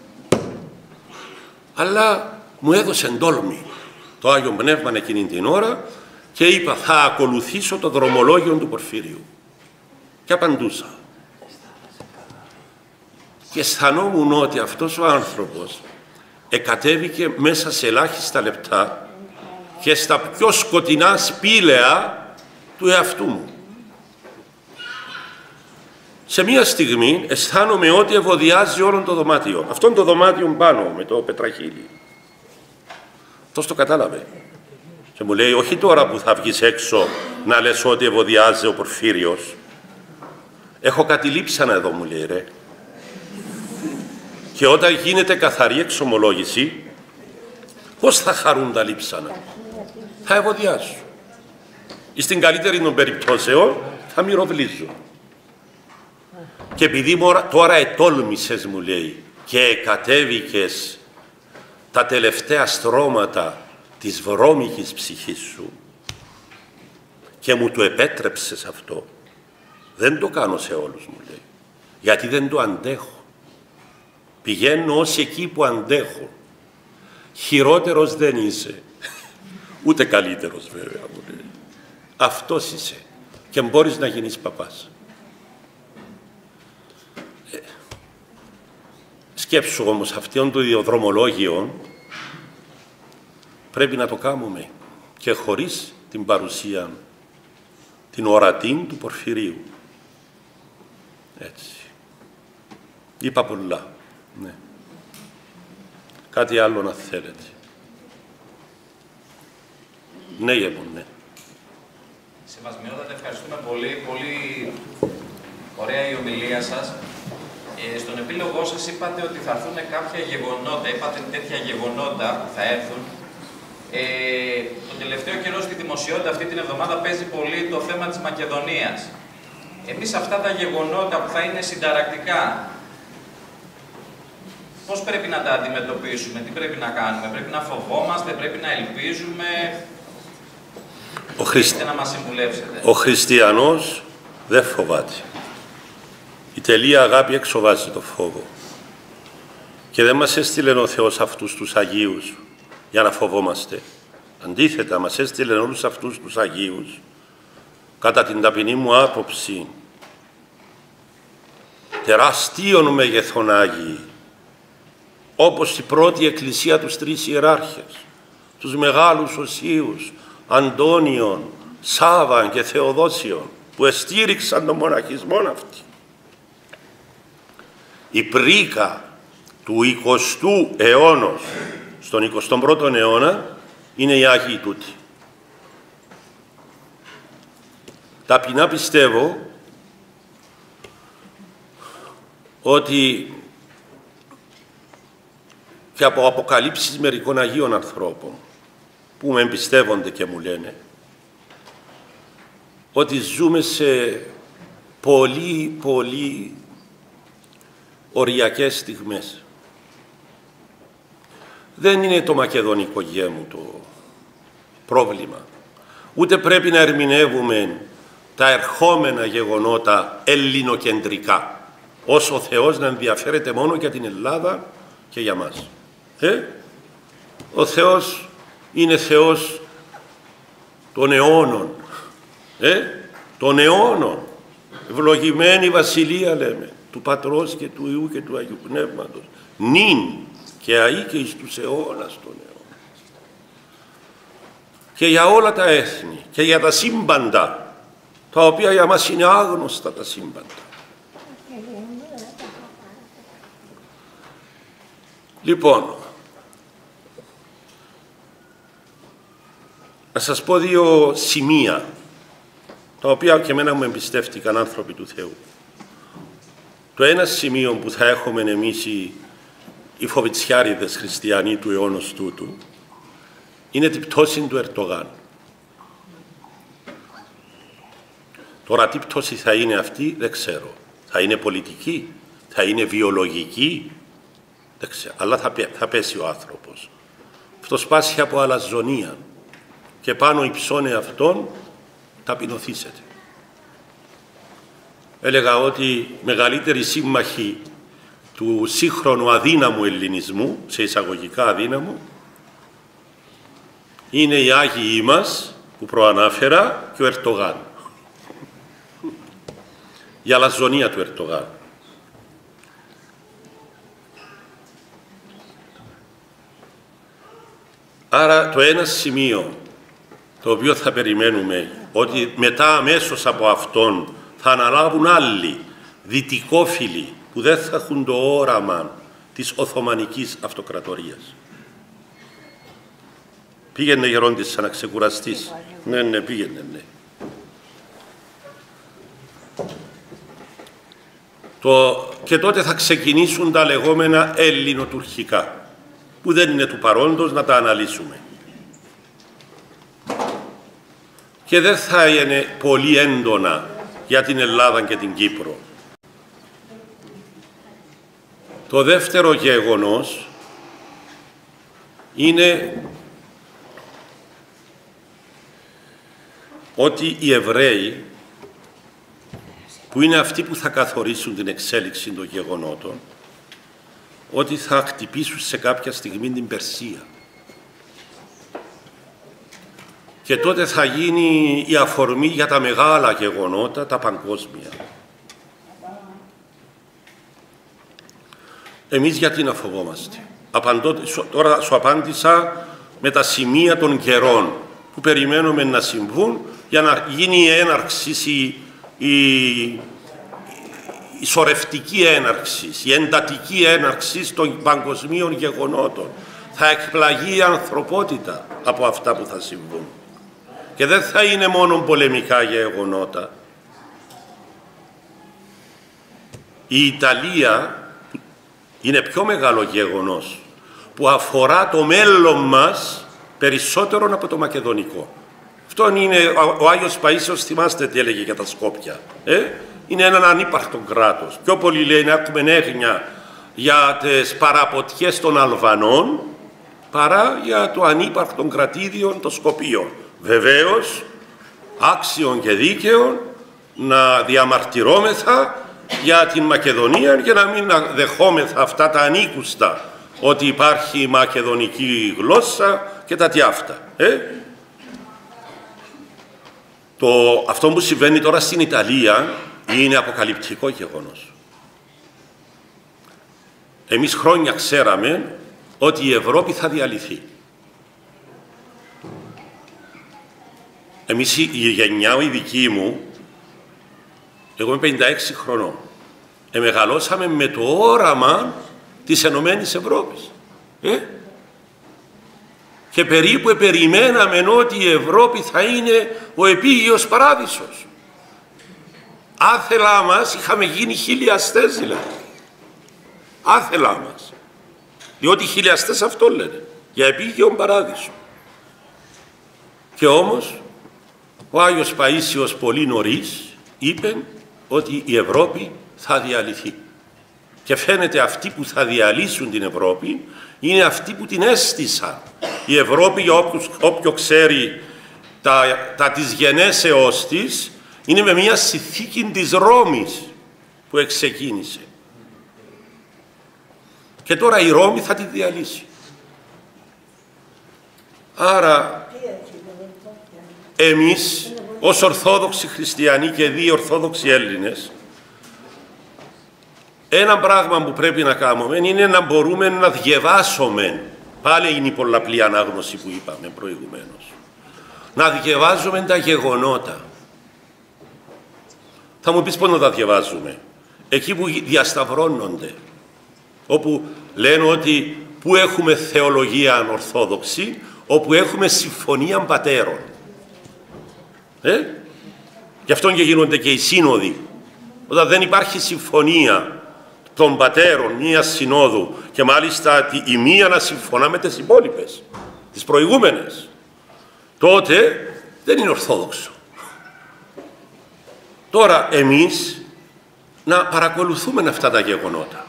Αλλά μου έδωσε τόλμη το Άγιο Πνεύμα εκείνη την ώρα και είπα, θα ακολουθήσω το δρομολόγιο του Πορφύριου. Και απαντούσα. Και αισθανόμουν ότι αυτός ο άνθρωπος εκατέβηκε μέσα σε ελάχιστα λεπτά και στα πιο σκοτεινά σπήλαια του εαυτού μου. Σε μία στιγμή αισθάνομαι ότι ευωδιάζει όλο το δωμάτιο. Αυτόν το δωμάτιο πάνω με το πετραχύλι. Αυτός το κατάλαβε. Και μου λέει, όχι τώρα που θα βγεις έξω να λες ότι ευωδιάζει ο Πορφύριος. Έχω κάτι λείψανα εδώ, μου λέει, ρε. Και όταν γίνεται καθαρή εξομολόγηση, πώς θα χαρούν τα λείψανα? Θα ευωδιάζουν. Στην καλύτερη των περιπτώσεων θα μυροβλίζουν. Και επειδή τώρα ετόλμησες, μου λέει, και κατέβηκες τα τελευταία στρώματα της βρώμικης ψυχής σου και μου το επέτρεψες αυτό, δεν το κάνω σε όλους, μου λέει, γιατί δεν το αντέχω. Πηγαίνω ως εκεί που αντέχω. Χειρότερος δεν είσαι, ούτε καλύτερος βέβαια, μου λέει. Αυτός είσαι και μπορείς να γίνεις παπάς. Σκέψου όμως, αυτόν το ιδιοδρομολόγιο πρέπει να το κάνουμε και χωρίς την παρουσία, την ορατή του Πορφυρίου. Έτσι. Είπα πολλά. Ναι. Κάτι άλλο να θέλετε? Ναι, ναι. Σεβασμιότατα, ευχαριστούμε πολύ. Πολύ ωραία η ομιλία σας. Στον επίλογό σας είπατε ότι θα έρθουν κάποια γεγονότα, είπατε τέτοια γεγονότα που θα έρθουν. Το τελευταίο καιρό στη δημοσιότητα αυτή την εβδομάδα παίζει πολύ το θέμα της Μακεδονίας. Εμείς αυτά τα γεγονότα που θα είναι συνταρακτικά, πώς πρέπει να τα αντιμετωπίσουμε, τι πρέπει να κάνουμε? Πρέπει να φοβόμαστε, πρέπει να ελπίζουμε? Να μας συμβουλεύσετε. Ο χριστιανός δεν φοβάται. Η τελεία αγάπη εξοβάζει το φόβο. Και δεν μας έστειλε ο Θεός αυτούς τους Αγίους για να φοβόμαστε. Αντίθετα, μας έστειλε όλους αυτούς τους Αγίους, κατά την ταπεινή μου άποψη, τεράστιων μεγεθών Άγιοι, όπως η πρώτη εκκλησία τους τρεις ιεράρχες, τους μεγάλους οσίους, Αντώνιον, Σάββαν και Θεοδόσιον, που εστήριξαν τον μοναχισμό αυτή. Η πρίκα του 20ου αιώνα, στον 21ο αιώνα, είναι οι Άγιοι τούτοι. Ταπεινά πιστεύω ότι και από αποκαλύψεις μερικών Αγίων ανθρώπων που με εμπιστεύονται και μου λένε ότι ζούμε σε πολύ οριακές στιγμές. Δεν είναι το μακεδονικό γέμου το πρόβλημα. Ούτε πρέπει να ερμηνεύουμε τα ερχόμενα γεγονότα ελληνοκεντρικά, όσο ο Θεός να ενδιαφέρεται μόνο για την Ελλάδα και για μας. Ο Θεός είναι Θεός των αιώνων. Των αιώνων. Ευλογημένη Βασιλεία λέμε, του Πατρός και του Υιού και του Αγίου Πνεύματος. Νυν και αεί και εις τους αιώνας των αιώνων. Και για όλα τα έθνη και για τα σύμπαντα, τα οποία για μας είναι άγνωστα τα σύμπαντα. Λοιπόν, να σας πω δύο σημεία, τα οποία και εμένα μου εμπιστεύτηκαν άνθρωποι του Θεού. Το ένα σημείο που θα έχουμε εμείς οι φοβιτσιάριδες χριστιανοί του αιώνος τούτου είναι την πτώση του Ερντογάν. Τώρα τι πτώση θα είναι αυτή δεν ξέρω. Θα είναι πολιτική, θα είναι βιολογική, δεν ξέρω. Αλλά θα πέσει ο άνθρωπος. Αυτός πάσχει από αλαζονία και πάνω υψώνε αυτόν ταπεινωθήσετε. Έλεγα ότι μεγαλύτερη σύμμαχη του σύγχρονου αδύναμου ελληνισμού, σε εισαγωγικά αδύναμου, είναι οι Άγιοι μας που προανάφερα και ο Ερντογάν. Η αλαζονία του Ερντογάν. Άρα το ένα σημείο το οποίο θα περιμένουμε, ότι μετά αμέσως από αυτόν θα αναλάβουν άλλοι δυτικόφιλοι που δεν θα έχουν το όραμα της Οθωμανικής Αυτοκρατορίας. Πήγαινε γερόντισσα να ξεκουραστείς. Ναι, πήγαινε, ναι. Και τότε θα ξεκινήσουν τα λεγόμενα ελληνοτουρκικά, που δεν είναι του παρόντος να τα αναλύσουμε. Και δεν θα είναι πολύ έντονα για την Ελλάδα και την Κύπρο. Το δεύτερο γεγονός είναι ότι οι Εβραίοι, που είναι αυτοί που θα καθορίσουν την εξέλιξη των γεγονότων, ότι θα χτυπήσουν σε κάποια στιγμή την Περσία. Και τότε θα γίνει η αφορμή για τα μεγάλα γεγονότα, τα παγκόσμια. Εμείς γιατί να φοβόμαστε? Τώρα σου απάντησα με τα σημεία των καιρών που περιμένουμε να συμβούν για να γίνει η έναρξη, η σωρευτική έναρξη, η εντατική έναρξη των παγκοσμίων γεγονότων. Θα εκπλαγεί η ανθρωπότητα από αυτά που θα συμβούν. Και δεν θα είναι μόνο πολεμικά γεγονότα. Η Ιταλία είναι πιο μεγάλο γεγονός που αφορά το μέλλον μας περισσότερο από το μακεδονικό. Αυτό είναι ο Άγιος Παΐσιος, θυμάστε τι έλεγε για τα Σκόπια. Είναι έναν ανύπαρκτο κράτος. Πιο πολύ λέει να έχουμε έγνοια για τις παραποτιές των Αλβανών παρά για το ανύπαρκτο κρατήδιο των Σκοπίων. Βεβαίως, άξιον και δίκαιον να διαμαρτυρόμεθα για την Μακεδονία και να μην δεχόμεθα αυτά τα ανήκουστα ότι υπάρχει μακεδονική γλώσσα και τα τι αυτά. Αυτό που συμβαίνει τώρα στην Ιταλία είναι αποκαλυπτικό γεγονός. Εμείς χρόνια ξέραμε ότι η Ευρώπη θα διαλυθεί. Εμείς η γενιά, η δική μου, εγώ είμαι 56 χρονών, μεγαλώσαμε με το όραμα της Ενωμένης Ευρώπης. Και περίπου περιμέναμε ότι η Ευρώπη θα είναι ο επίγειος παράδεισος. Άθελά μας είχαμε γίνει χιλιαστές δηλαδή. Άθελά μας. Διότι οι χιλιαστές αυτό λένε, για επίγειον παράδεισο. Και όμως ο Άγιος Παΐσιος πολύ νωρίς είπε ότι η Ευρώπη θα διαλυθεί. Και φαίνεται αυτοί που θα διαλύσουν την Ευρώπη είναι αυτοί που την έστησαν. Η Ευρώπη, για όποιο ξέρει της γενέσεώς της, είναι με μια συνθήκη της Ρώμης που εξεκίνησε. Και τώρα η Ρώμη θα τη διαλύσει. Άρα εμείς ως Ορθόδοξοι Χριστιανοί και δύο Ορθόδοξοι Έλληνες, ένα πράγμα που πρέπει να κάνουμε είναι να μπορούμε να διαβάσουμε, πάλι είναι η πολλαπλή ανάγνωση που είπαμε προηγουμένως, να διαβάζουμε τα γεγονότα. Θα μου πεις πώς να τα διαβάζουμε? Εκεί που διασταυρώνονται, όπου λένε ότι που έχουμε θεολογία ορθόδοξη, όπου έχουμε συμφωνία πατέρων. Γι' αυτό και γίνονται και οι σύνοδοι. Όταν δεν υπάρχει συμφωνία των πατέρων μίας συνόδου και μάλιστα η μία να συμφωνά με τις υπόλοιπες, τις προηγούμενες, τότε δεν είναι ορθόδοξο. Τώρα εμείς να παρακολουθούμε αυτά τα γεγονότα.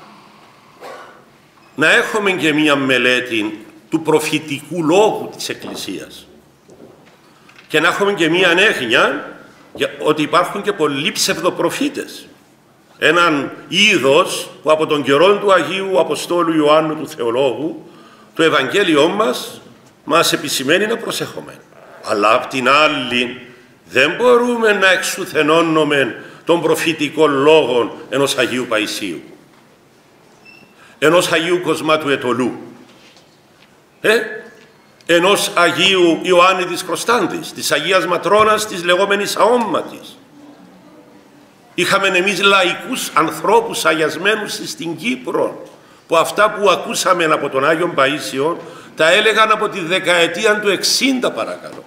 Να έχουμε και μία μελέτη του προφητικού λόγου της Εκκλησίας. Και να έχουμε και μία ανέγνοια ότι υπάρχουν και πολλοί ψευδοπροφήτες. Έναν είδος που από τον καιρό του Αγίου Αποστόλου Ιωάννου του Θεολόγου το Ευαγγέλιό μας επισημαίνει να προσέχουμε. Αλλά απ' την άλλη δεν μπορούμε να εξουθενώνουμε των προφητικών λόγων ενός Αγίου Παϊσίου, ενός Αγίου Κοσμά του Ετωλού. ενός Αγίου Ιωάννη της Κροστάνδης, της Αγίας Ματρώνας της λεγόμενης Αόμματης. Είχαμε εμείς λαϊκούς ανθρώπους αγιασμένους στην Κύπρο, που αυτά που ακούσαμε από τον Άγιον Παΐσιο τα έλεγαν από τη δεκαετία του 60 παρακαλώ.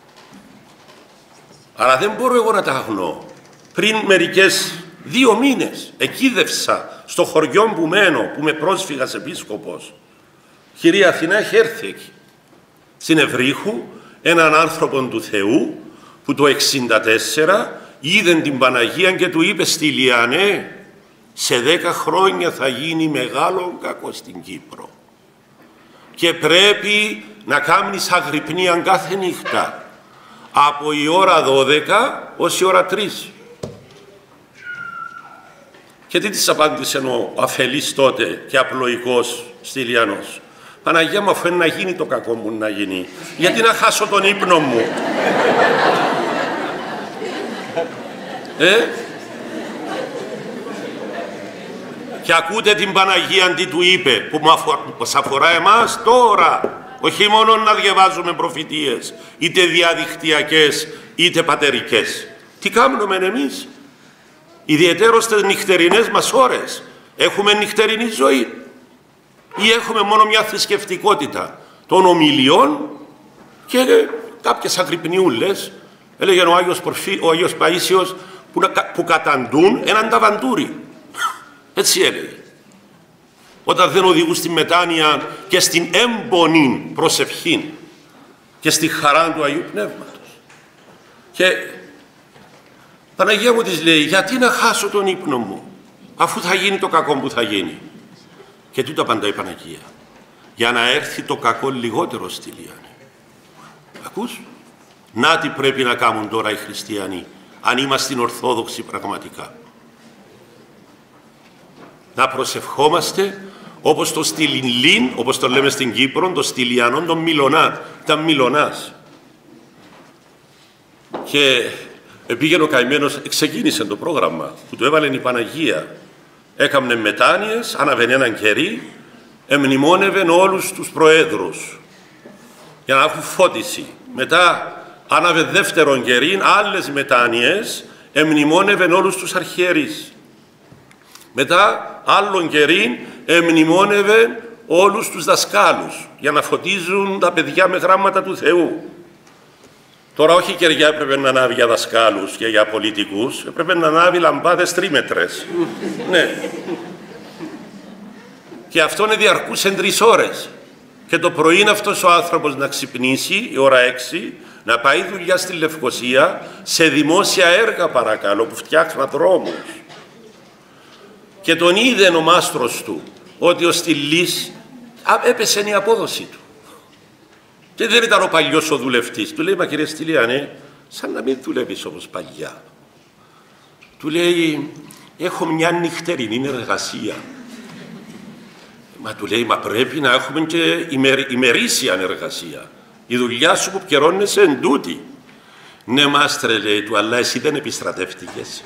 Αλλά δεν μπορώ εγώ να τα αγνώ. Πριν μερικές 2 μήνες εκείδευσα στο χωριό που μένω, που είμαι πρόσφυγας επίσκοπος. Κυρία Αθηνά έχει έρθει εκεί, στην Ευρύχου, έναν άνθρωπο του Θεού που το 64 είδε την Παναγία και του είπε στη Λιανέ, σε 10 χρόνια θα γίνει μεγάλο κακό στην Κύπρο και πρέπει να κάνεις αγρυπνία κάθε νύχτα από η ώρα 12 ως η ώρα 3. Και τι της απάντησε ο αφελής τότε και απλοϊκός Στυλιανός? Παναγία μου, αφού είναι να γίνει το κακό μου να γίνει, γιατί να χάσω τον ύπνο μου? Και ακούτε την Παναγία τι του είπε, που μας αφορά εμάς τώρα. Όχι μόνο να διαβάζουμε προφητείες, είτε διαδικτυακές, είτε πατερικές. Τι κάνουμε εμείς? Ιδιαιτέρως στις νυχτερινές μας ώρες. Έχουμε νυχτερινή ζωή ή έχουμε μόνο μια θρησκευτικότητα των ομιλιών και κάποιες αγρυπνιούλες? Έλεγε ο Άγιος Παΐσιος που καταντούν έναν ταβαντούρι. Έτσι έλεγε. Όταν δεν οδηγούν στη μετάνοια και στην έμπονη προσευχή και στη χαρά του Αγίου Πνεύματος. Και Παναγία μου της λέει, γιατί να χάσω τον ύπνο μου, αφού θα γίνει το κακό που θα γίνει? Και τούτο απαντάει η Παναγία, για να έρθει το κακό λιγότερο στη Λιάνη. Ακούς? Να τι πρέπει να κάνουν τώρα οι χριστιανοί, αν είμαστε ορθόδοξοι πραγματικά. Να προσευχόμαστε όπως το στυλιν, όπως το λέμε στην Κύπρο, το στυλιανό, τον Μιλωνά. Ήταν Μιλωνάς. Και πήγαινε ο καημένος, ξεκίνησε το πρόγραμμα που το έβαλε η Παναγία. Έκαμνε μετάνοιες, άναβε έναν κερί, εμνημόνευε όλους τους προέδρους για να έχουν φώτιση. Μετά άναβε δεύτερον κερί, άλλες μετάνοιες, εμνημόνευε όλους τους αρχιερείς. Μετά άλλον κερί εμνημόνευε όλους τους δασκάλους για να φωτίζουν τα παιδιά με γράμματα του Θεού. Τώρα όχι κεριά έπρεπε να ανάβει για δασκάλους και για πολιτικούς, έπρεπε να ανάβει λαμπάδες τρίμετρες. Ναι. Και αυτό διαρκούσε 3 ώρες. Και το πρωί αυτός ο άνθρωπος να ξυπνήσει, η ώρα 6, να πάει δουλειά στη Λευκοσία, σε δημόσια έργα παρακαλώ, που φτιάχναν δρόμους. Και τον είδε ο μάστρος του ότι ο Στυλής έπεσε η απόδοση του. Και δεν ήταν ο παλιός ο δουλευτής. Του λέει, μα κύριε Στυλιανέ, σαν να μην δουλεύεις όπως παλιά. Του λέει, έχω μια νυχτερινή εργασία. Μα του λέει, μα πρέπει να έχουμε και ημερήσια εργασία. Η δουλειά σου που επικαιρώνεσαι εν τούτη. Ναι, μάστρε, λέει του, αλλά εσύ δεν επιστρατεύτηκες.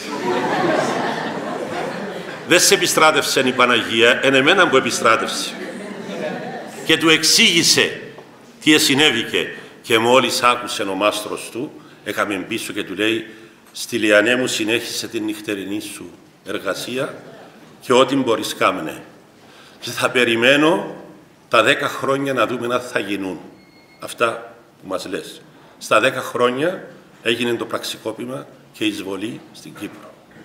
Δεν σε επιστράτευσε η Παναγία, εν εμένα που επιστράτευσε. Και του εξήγησε τι συνέβηκε. Και μόλις άκουσε ο μάστρος του, έκαμε πίσω και του λέει, Στυλιανέ μου, συνέχισε την νυχτερινή σου εργασία και ό,τι μπορείς κάμνε. Και θα περιμένω τα 10 χρόνια να δούμε αν θα γίνουν αυτά που μας λες. Στα 10 χρόνια έγινε το πραξικόπημα και η εισβολή στην Κύπρο.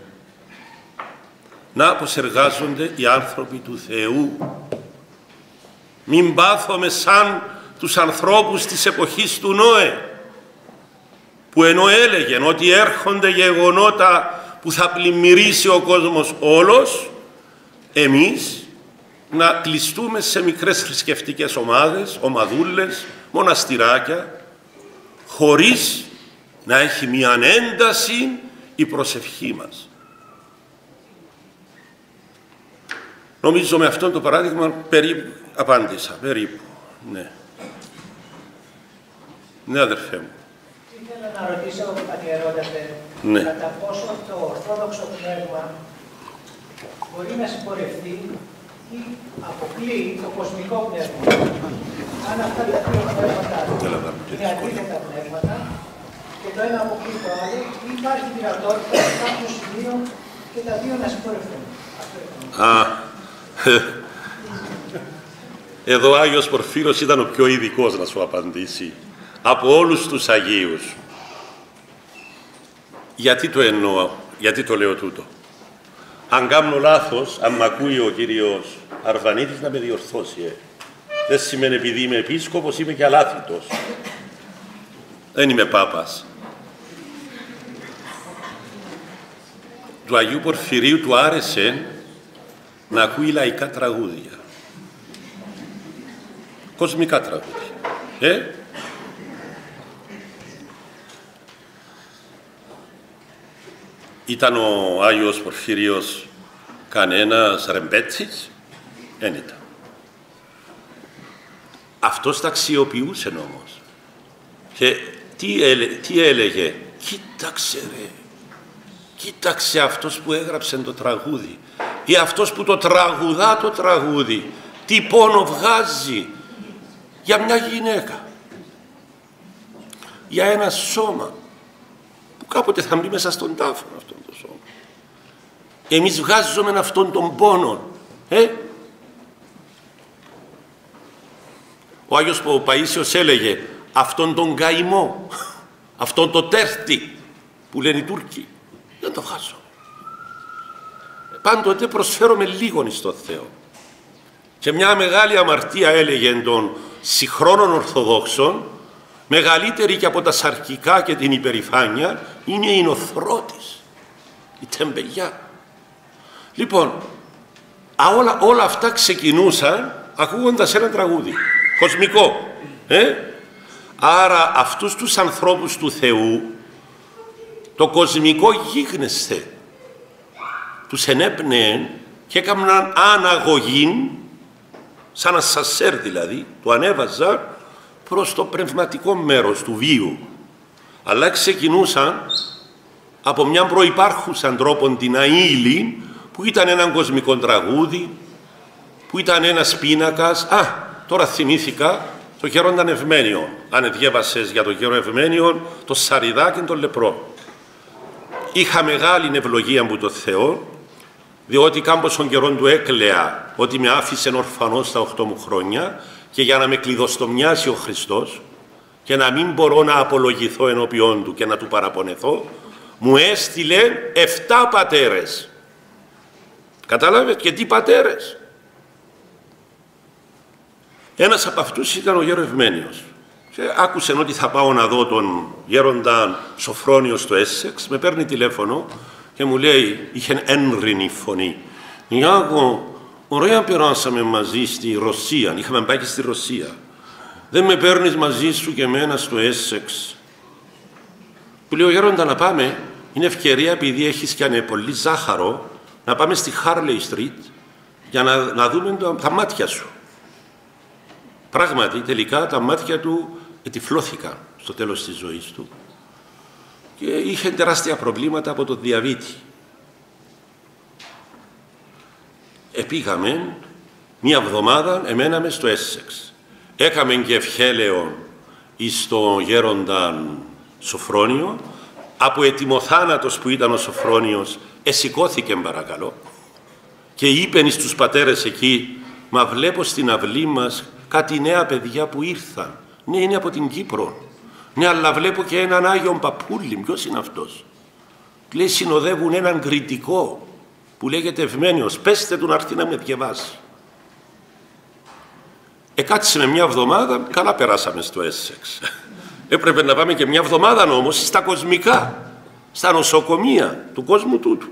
Να πως εργάζονται οι άνθρωποι του Θεού. Μην πάθουμε σαν τους ανθρώπους της εποχής του Νόε, που ενώ έλεγεν ότι έρχονται γεγονότα που θα πλημμυρίσει ο κόσμος όλος, εμείς να κλειστούμε σε μικρές θρησκευτικές ομάδες, ομαδούλες, μοναστηράκια, χωρίς να έχει μια ένταση η προσευχή μας. Νομίζω με αυτό το παράδειγμα περίπου απάντησα, περίπου, ναι. Ναι, αδερφέ μου. Ήθελα να ρωτήσω, Πατιερότατε, ναι, κατά πόσο το ορθόδοξο πνεύμα μπορεί να συμπορευτεί ή αποκλείει το κοσμικό πνεύμα. Αν αυτά τα δύο πνεύματα είναι αντίθετα πνεύματα και το ένα αποκλείει το άλλο, υπάρχει δυνατότητα σε κάποιο σημείο και τα δύο να συγχωρευτούν. Εδώ ο Άγιος Πορφύρος ήταν ο πιο ειδικός να σου απαντήσει από όλους τους Αγίους. Γιατί το εννοώ, γιατί το λέω τούτο. Αν κάνω λάθος, αν μ' ακούει ο κύριος Αρβανίτης να με διορθώσει. Δεν σημαίνει επειδή είμαι επίσκοπος, είμαι και αλάθητος. Δεν είμαι Πάπας. Του Αγίου Πορφυρίου του άρεσε να ακούει λαϊκά τραγούδια. Κοσμικά τραγούδια. Ήταν ο Άγιος Πορφύριος κανένας ρεμπέτσις? Δεν ήταν. Αυτός τα αξιοποιούσε όμως. Και τι έλεγε? Κοίταξε ρε, κοίταξε αυτός που έγραψε το τραγούδι ή αυτός που το τραγουδά το τραγούδι, τι πόνο βγάζει για μια γυναίκα, για ένα σώμα που κάποτε θα μπει μέσα στον τάφο αυτόν το σώμα. Εμείς βγάζουμε αυτόν τον πόνο. Ο Άγιος Παΐσιος έλεγε αυτόν τον καημό, αυτόν το τέρτη που λένε οι Τούρκοι, δεν το βγάζω. Πάντοτε προσφέρομαι λίγον εις τον Θεό. Και μια μεγάλη αμαρτία, έλεγε, των συγχρόνων Ορθοδόξων, μεγαλύτερη και από τα σαρκικά και την υπερηφάνεια, είναι η νοθρότης, η τεμπελιά. Λοιπόν, όλα αυτά ξεκινούσαν ακούγοντας ένα τραγούδι, κοσμικό. Άρα αυτούς τους ανθρώπους του Θεού, το κοσμικό γίγνεσθε, τους ενέπνεε και έκαναν αναγωγή, σαν ασασέρ δηλαδή, το ανέβαζαν προς το πνευματικό μέρος του βίου. Αλλά ξεκινούσαν από μια προϋπάρχουσαν τρόπον την αήλη, που ήταν έναν κοσμικό τραγούδι, που ήταν ένας πίνακας. Τώρα θυμήθηκα το Γέρονταν Ευμένιο. Αν διέβασες για το Γέρο Ευμένιο, το Σαριδάκι και τον Λεπρό. Είχα μεγάλη ευλογία από τον Θεό, διότι κάμποσον καιρόν του έκλαια ότι με άφησε ορφανός στα 8 μου χρόνια και για να με κλειδοστομιάσει ο Χριστός και να μην μπορώ να απολογηθώ ενώπιόν του και να του παραπονεθώ, μου έστειλε 7 πατέρες. Κατάλαβες? Και τι πατέρες? Ένας από αυτούς ήταν ο Γέρο Ευμένιος. Και άκουσε ότι θα πάω να δω τον Γέροντα Σοφρόνιο στο Έσσεξ, με παίρνει τηλέφωνο και μου λέει, είχε ένρινη φωνή, Ιάκω, ωραία περάσαμε μαζί στη Ρωσία, είχαμε πάει και στη Ρωσία. Δεν με παίρνεις μαζί σου και εμένα στο Έσσεξ? Του λέω, Γέροντα, να πάμε, είναι ευκαιρία επειδή έχεις και πολύ ζάχαρο, να πάμε στη Χάρλεϊ Στρίτ για να δούμε τα μάτια σου. Πράγματι, τελικά τα μάτια του ετυφλώθηκαν στο τέλος της ζωής του και είχε τεράστια προβλήματα από το διαβήτη. Επήγαμε μια εβδομάδα, εμέναμε στο Έσσεξ. Έκαμε και ευχέλαιο στο Γέροντα Σοφρόνιο. Από ετοιμοθάνατος που ήταν ο Σοφρόνιος, εσηκώθηκε παρακαλώ και είπε στους πατέρες εκεί, μα βλέπω στην αυλή μας κάτι νέα παιδιά που ήρθαν. Ναι, είναι από την Κύπρο. Ναι, αλλά βλέπω και έναν Άγιον Παπούλη. Ποιος είναι αυτός? Λέει, συνοδεύουν έναν κριτικό που λέγεται Ευμένιος. Πέστε του να έρθει να με διαβάσει. Κάτσαμε μια εβδομάδα, καλά περάσαμε στο Έσσεξ. Έπρεπε να πάμε και μια εβδομάδα όμως στα κοσμικά, στα νοσοκομεία του κόσμου τούτου.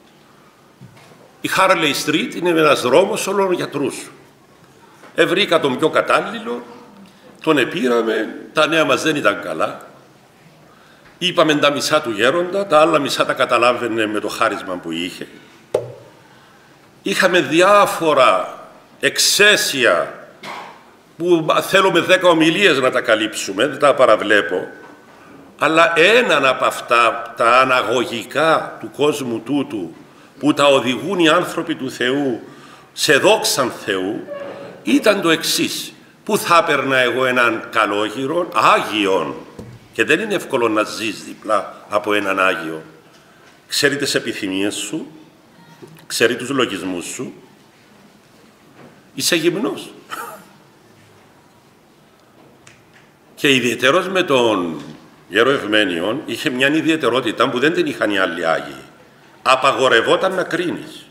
Η Χάρλεϊ Στρίτ είναι ένας δρόμος όλων γιατρούς. Βρήκα τον πιο κατάλληλο, τον επήραμε, τα νέα μας δεν ήταν καλά. Είπαμε τα μισά του Γέροντα, τα άλλα μισά τα καταλάβαινε με το χάρισμα που είχε. Είχαμε διάφορα εξαίσια που θέλουμε 10 ομιλίες να τα καλύψουμε, δεν τα παραβλέπω, αλλά έναν από αυτά τα αναγωγικά του κόσμου τούτου που τα οδηγούν οι άνθρωποι του Θεού σε δόξαν Θεού, ήταν το εξής. Πού θα έπαιρνα εγώ έναν καλόγυρο, Άγιον, και δεν είναι εύκολο να ζεις διπλά από έναν Άγιο. Ξέρει τις επιθυμίες σου, ξέρει τους λογισμούς σου, είσαι γυμνός. Και ιδιαίτερος με τον Γέρο Ευμένιον είχε μια ιδιαιτερότητα που δεν την είχαν οι άλλοι Άγιοι. Απαγορευόταν να κρίνεις.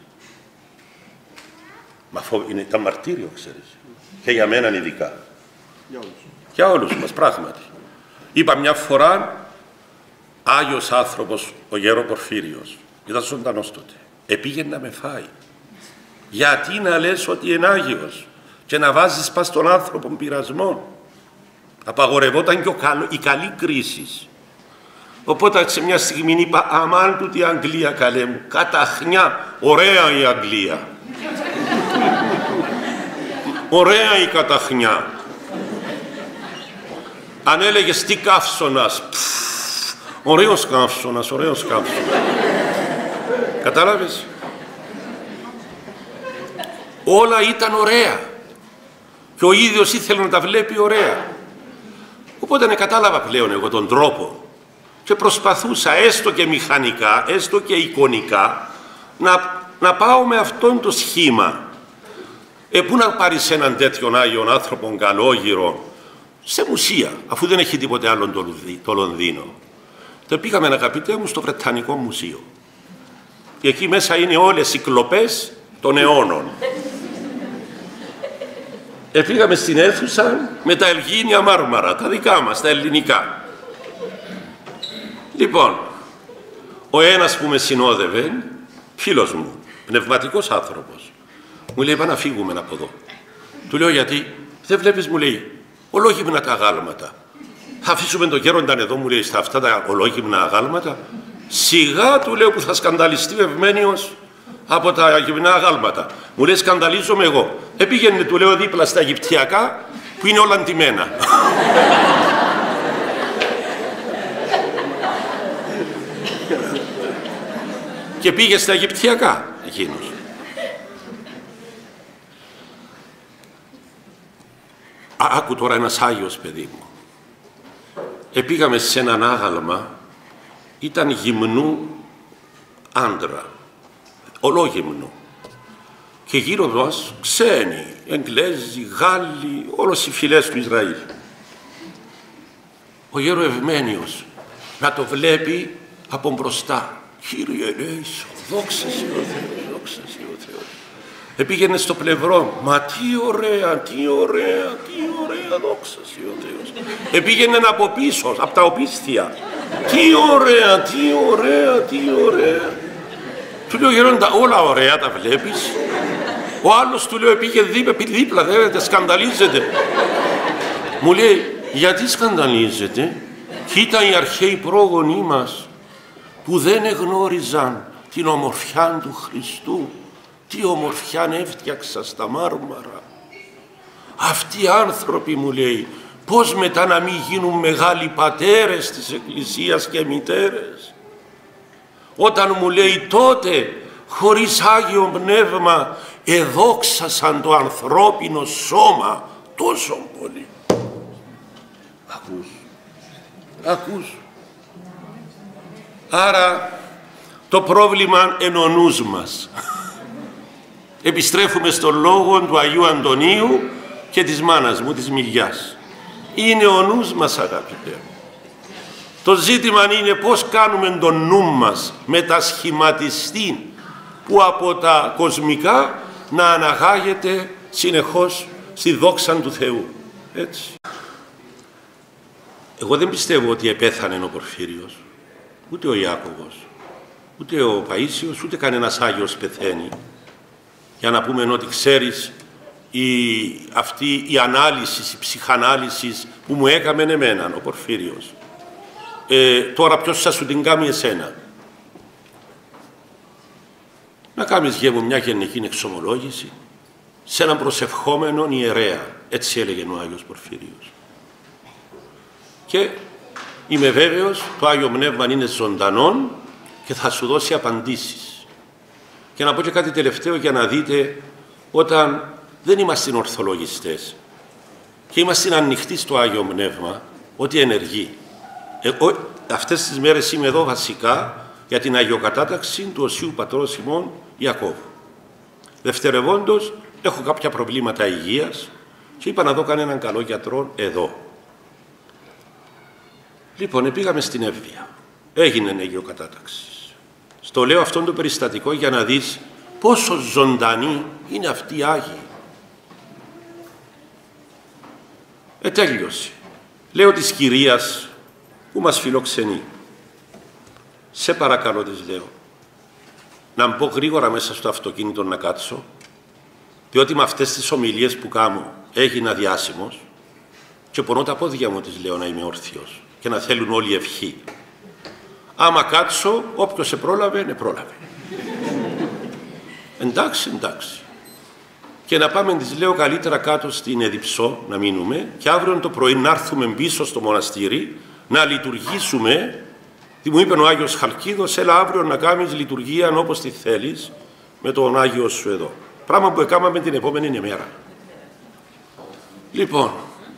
Μα ήταν μαρτύριο, ξέρεις. Και για μένα ειδικά. Για όλους μας, πράγματι. Είπα μια φορά, Άγιος άνθρωπος, ο Γέρο Πορφύριος, ήταν ζωντανός τότε, επήγαινε να με φάει. Γιατί να λες ότι είναι Άγιος και να βάζεις πας στον άνθρωπο πειρασμό. Απαγορευόταν και η καλή κρίση. Οπότε σε μια στιγμή είπα, αμάν τούτη η Αγγλία, καλέ μου, καταχνιά, ωραία η Αγγλία. Ωραία η καταχνιά. Αν έλεγες τι καύσωνας, ωραίος καύσωνας, ωραίος καύσωνας. Κατάλαβες. Όλα ήταν ωραία. Και ο ίδιος ήθελε να τα βλέπει ωραία. Οπότε κατάλαβα πλέον εγώ τον τρόπο και προσπαθούσα έστω και μηχανικά, έστω και εικονικά να πάω με αυτόν το σχήμα. Πού να πάρεις έναν τέτοιον Άγιον άνθρωπον καλόγυρο σε μουσεία, αφού δεν έχει τίποτε άλλο το Λονδίνο. Το πήγαμε, αγαπητέ μου, στο Βρετανικό Μουσείο. Και εκεί μέσα είναι όλες οι κλοπές των αιώνων. Πήγαμε στην αίθουσα με τα Ελγίνια μάρμαρα, τα δικά μας, τα ελληνικά. Λοιπόν, ο ένας που με συνόδευε, φίλος μου, πνευματικός άνθρωπος, μου λέει, πάμε να φύγουμε από εδώ. Του λέω, γιατί? Δεν βλέπεις, μου λέει, ολόγυμνα τα αγάλματα. Θα αφήσουμε τον γέρονταν εδώ, μου λέει, στα αυτά τα ολόγυμνα αγάλματα. Σιγά, του λέω, που θα σκανδαλιστεί ο Ευμένιος από τα γυμνά αγάλματα. Μου λέει, σκανδαλίζομαι εγώ. Πήγαινε, του λέω, δίπλα στα Αιγυπτιακά, που είναι όλα αντιμένα. Και πήγε στα Αιγυπτιακά εκείνος. Άκου τώρα ένας Άγιος, παιδί μου. Πήγαμε σε έναν άγαλμα, ήταν γυμνού άντρα, ολόγυμνου. Και γύρω μας ξένοι, Εγγλέζοι, Γάλλοι, όλες οι φυλές του Ισραήλ. Ο Γέρο Ευμένιος να το βλέπει από μπροστά. Κύριε Ελέησο, δόξα σε ο Θεός, δόξα σε ο Θεός. Πήγαινε στο πλευρό, μα τι ωραία, τι ωραία, τι ωραία, δόξα σε ο Θεός. Πήγαινε από πίσω, από τα οπίσθια. Τι ωραία, τι ωραία, τι ωραία. Του λέω, γέροντα, όλα ωραία τα βλέπεις. Ο άλλος του λέω, πήγε δίπλα, δεν σκανδαλίζεται. Μου λέει, γιατί σκανδαλίζεται? Κοίτα οι αρχαίοι πρόγονοί μας που δεν εγνώριζαν την ομορφιά του Χριστού. Τι ομορφιά έφτιαξα στα μάρμαρα. Αυτοί οι άνθρωποι, μου λέει, πώς μετά να μην γίνουν μεγάλοι πατέρες της Εκκλησίας και μητέρες. Όταν μου λέει τότε, χωρίς Άγιο Πνεύμα, εδόξασαν το ανθρώπινο σώμα τόσο πολύ. Ακούς. Άρα το πρόβλημα είναι ο νους μας. Επιστρέφουμε στον λόγο του Αγίου Αντωνίου και της μάνας μου, της Μιλιάς. Είναι ο νους μας, αγαπητέ. Το ζήτημα είναι πώς κάνουμε τον νου μας μετασχηματιστεί που από τα κοσμικά να αναγάγεται συνεχώς στη δόξα του Θεού. Έτσι. Εγώ δεν πιστεύω ότι επέθανε ο Πορφύριος, ούτε ο Ιάκωβος, ούτε ο Παΐσιος, ούτε κανένας Άγιος πεθαίνει. Για να πούμε ότι ξέρεις, αυτή η ανάλυση, η ψυχανάλυση που μου έκαμε εμένα, ο Πορφύριος, τώρα ποιος θα σου την κάνει εσένα? Να κάνεις γεύω μια γενική εξομολόγηση σε έναν προσευχόμενον ιερέα, έτσι έλεγε ο Άγιος Πορφύριος. Και είμαι βέβαιος, το Άγιο Πνεύμα είναι ζωντανόν και θα σου δώσει απαντήσεις. Και να πω και κάτι τελευταίο για να δείτε όταν δεν είμαστε ορθολογιστές και είμαστε ανοιχτοί στο Άγιο Πνεύμα, ότι ενεργεί. Αυτές τις μέρες είμαι εδώ βασικά για την αγιοκατάταξη του Οσίου Πατρός ημών Ιακώβου. Δευτερευόντως, έχω κάποια προβλήματα υγείας και είπα να δω κανέναν καλό γιατρό εδώ. Λοιπόν, πήγαμε στην Εύβοια. Έγινε αγιοκατάταξη. Στο λέω αυτόν το περιστατικό για να δεις πόσο ζωντανοί είναι αυτοί οι Άγιοι. Τέλειωσε. Λέω της κυρίας που μας φιλοξενεί. Σε παρακαλώ, της λέω, να μπω γρήγορα μέσα στο αυτοκίνητο να κάτσω, διότι με αυτές τις ομιλίες που κάνω έγινα διάσημος και πονώ τα πόδια μου, της λέω, να είμαι όρθιος και να θέλουν όλοι ευχή. Άμα κάτσω, όποιος σε πρόλαβε, ναι πρόλαβε. Εντάξει, εντάξει. Και να πάμε, της λέω, καλύτερα κάτω στην Εδιψό, να μείνουμε, και αύριο το πρωί να έρθουμε πίσω στο μοναστήρι, να λειτουργήσουμε. Τι μου είπε ο Άγιος Χαλκίδος, έλα αύριο να κάνεις λειτουργία όπως τη θέλεις, με τον Άγιο σου εδώ. Πράγμα που έκαναμε την επόμενη ημέρα. Λοιπόν,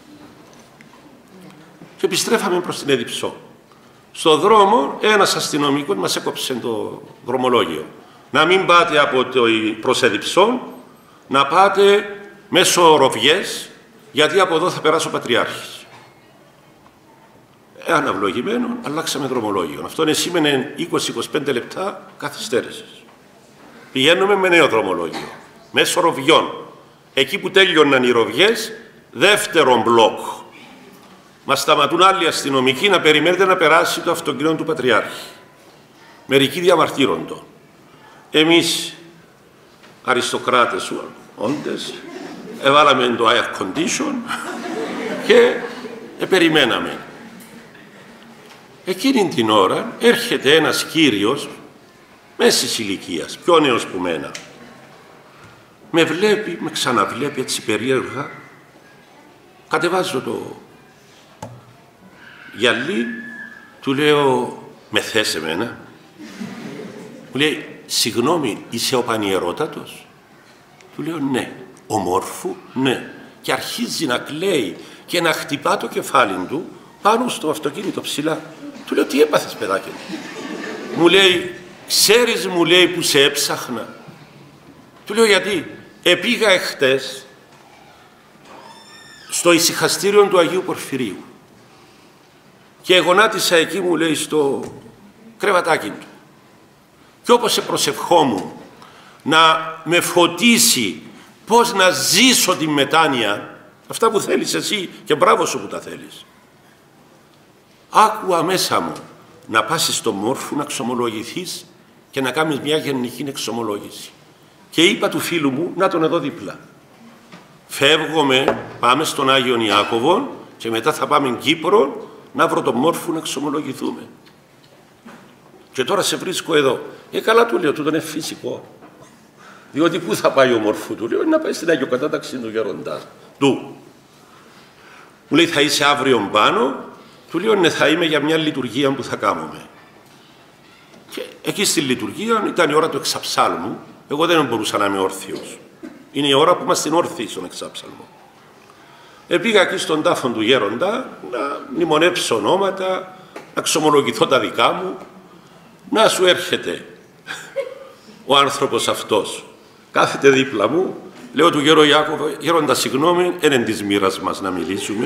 και επιστρέφαμε προς την Εδιψό. Στο δρόμο ένας αστυνομικός μας έκοψε το δρομολόγιο. Να μην πάτε από το προς Εδιψό, να πάτε μέσω Ροβιές, γιατί από εδώ θα περάσει ο Πατριάρχης. Αναυλογημένο, αλλάξαμε δρομολόγιο. Αυτό σήμαινε 20-25 λεπτά καθυστέρησης. Πηγαίνουμε με νέο δρομολόγιο, μέσω Ροβιών. Εκεί που τέλειωναν οι Ροβιές, δεύτερο μπλοκ. Μας σταματούν άλλοι αστυνομικοί να περιμένετε να περάσει το αυτοκίνητο του Πατριάρχη. Μερικοί διαμαρτύρονται. Εμείς, αριστοκράτες όντες, έβαλαμε το air condition και περιμέναμε. Εκείνη την ώρα έρχεται ένας κύριος μέσης ηλικίας, πιο νέος που μένα. Με βλέπει, με ξαναβλέπει έτσι περίεργα. Κατεβάζω το γυαλί, του λέω, με θες εμένα? Μου λέει, συγγνώμη, είσαι ο Πανιερότατος? Του λέω, ναι. Ομόρφου? Ναι. Και αρχίζει να κλαίει και να χτυπά το κεφάλι του πάνω στο αυτοκίνητο ψηλά. Του λέω, τι έπαθες, παιδάκι μου? Μου λέει, ξέρεις, μου λέει, που σε έψαχνα? Του λέω, γιατί? Πήγα εχθές στο ησυχαστήριο του Αγίου Πορφυρίου και γονάτισα εκεί, μου λέει, στο κρεβατάκι του. Και όπως σε προσευχόμουν να με φωτίσει πώς να ζήσω τη μετάνοια, αυτά που θέλεις εσύ και μπράβο σου που τα θέλεις, άκουα μέσα μου να πας στον Μόρφου να εξομολογηθείς και να κάνεις μια γενική εξομολόγηση. Και είπα του φίλου μου, να τον εδώ δίπλα. Φεύγουμε, πάμε στον Άγιον Ιάκωβο και μετά θα πάμε Κύπρο να βρω τον Μόρφου να εξομολογηθούμε. Και τώρα σε βρίσκω εδώ. Καλά, του λέω, τούτο είναι φυσικό. Διότι πού θα πάει ο Μόρφου? Του λέω, να πάει στην αγιοκατάταξη του γέροντά του. Μου λέει, θα είσαι αύριο πάνω? Του λέω, ναι, θα είμαι για μια λειτουργία που θα κάνουμε. Και εκεί στη λειτουργία ήταν η ώρα του εξαψάλμου. Εγώ δεν μπορούσα να είμαι όρθιος. Είναι η ώρα που είμαστε όρθιοι στον εξάψαλμο. Πήγα εκεί στον τάφο του γέροντα να μνημονέψω ονόματα, να ξομολογηθώ τα δικά μου. Να σου έρχεται ο άνθρωπος αυτός. Κάθεται δίπλα μου, λέω του γέρο Ιάκωβο, γέροντα, συγγνώμη, είναι της μοίρας μας να μιλήσουμε.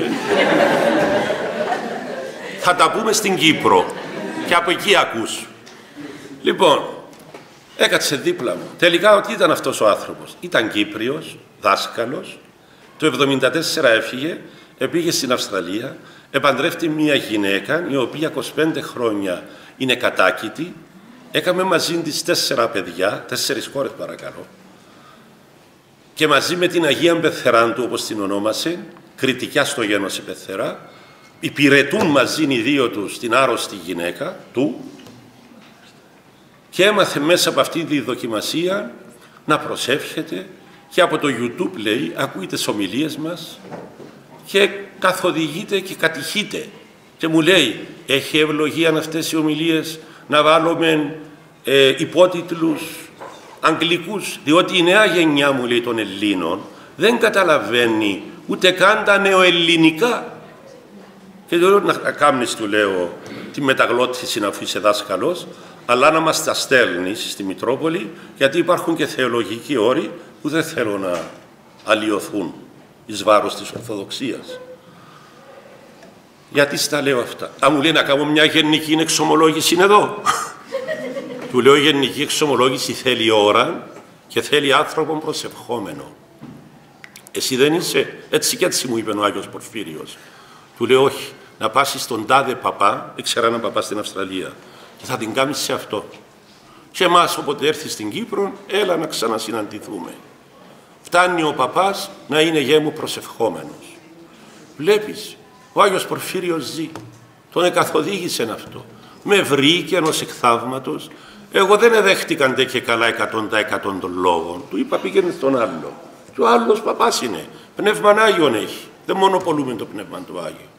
Θα τα πούμε στην Κύπρο και από εκεί ακούς. Λοιπόν, έκατσε δίπλα μου. Τελικά ότι ήταν αυτός ο άνθρωπος? Ήταν Κύπριος, δάσκαλος. Το 1974 έφυγε, πήγε στην Αυστραλία, επαντρεύτηκε μια γυναίκα η οποία 25 χρόνια είναι κατάκητη. Έκαμε μαζί της 4 παιδιά, 4 κόρες παρακαλώ. Και μαζί με την Αγία Πεθεράντου, όπως την ονόμασε, κριτικιά στο γένος η Πεθερά, υπηρετούν μαζί οι δύο τους την άρρωστη γυναίκα του και έμαθε μέσα από αυτή τη δοκιμασία να προσεύχεται και από το YouTube, λέει, ακούει τις ομιλίες μας και καθοδηγείται και κατηχείται. Και μου λέει, έχει ευλογία αυτές οι ομιλίες να βάλουμε υπότιτλους Αγγλικούς, διότι η νέα γενιά, μου λέει, των Ελλήνων δεν καταλαβαίνει ούτε καν τα νεοελληνικά. Και δεν λέω να κάνεις, του λέω, τη μεταγλώτηση αφού είσαι δάσκαλος, αλλά να μας τα στέλνεις στη Μητρόπολη, γιατί υπάρχουν και θεολογικοί όροι που δεν θέλω να αλλοιωθούν εις βάρος της Ορθοδοξίας. Γιατί στα λέω αυτά? Αν μου λέει να κάνω μια γενική εξομολόγηση εδώ. Του λέω, η γενική εξομολόγηση θέλει ώρα και θέλει άνθρωπο προσευχόμενο. Εσύ δεν είσαι? Έτσι και έτσι μου είπε ο Άγιος Πορφύριος. Του λέω, όχι, να πάσεις στον τάδε παπά, ήξερα έναν παπά στην Αυστραλία, και θα την κάνεις σε αυτό. Και εμάς, όποτε έρθει στην Κύπρο, έλα να ξανασυναντηθούμε. Φτάνει ο παπάς να είναι γέμου προσευχόμενος. Βλέπεις, ο Άγιος Πορφύριος ζει. Τον εκαθοδήγησε αυτό. Με βρήκε ενός εκθαύματος. Εγώ δεν εδέχτηκαν ντε και καλά 100% των λόγων. Του είπα, πήγαινε στον άλλο. Και ο άλλος παπάς είναι. Πνεύμαν Άγιον έχει. Δεν μονοπολούμε το πνεύμα του Άγιου.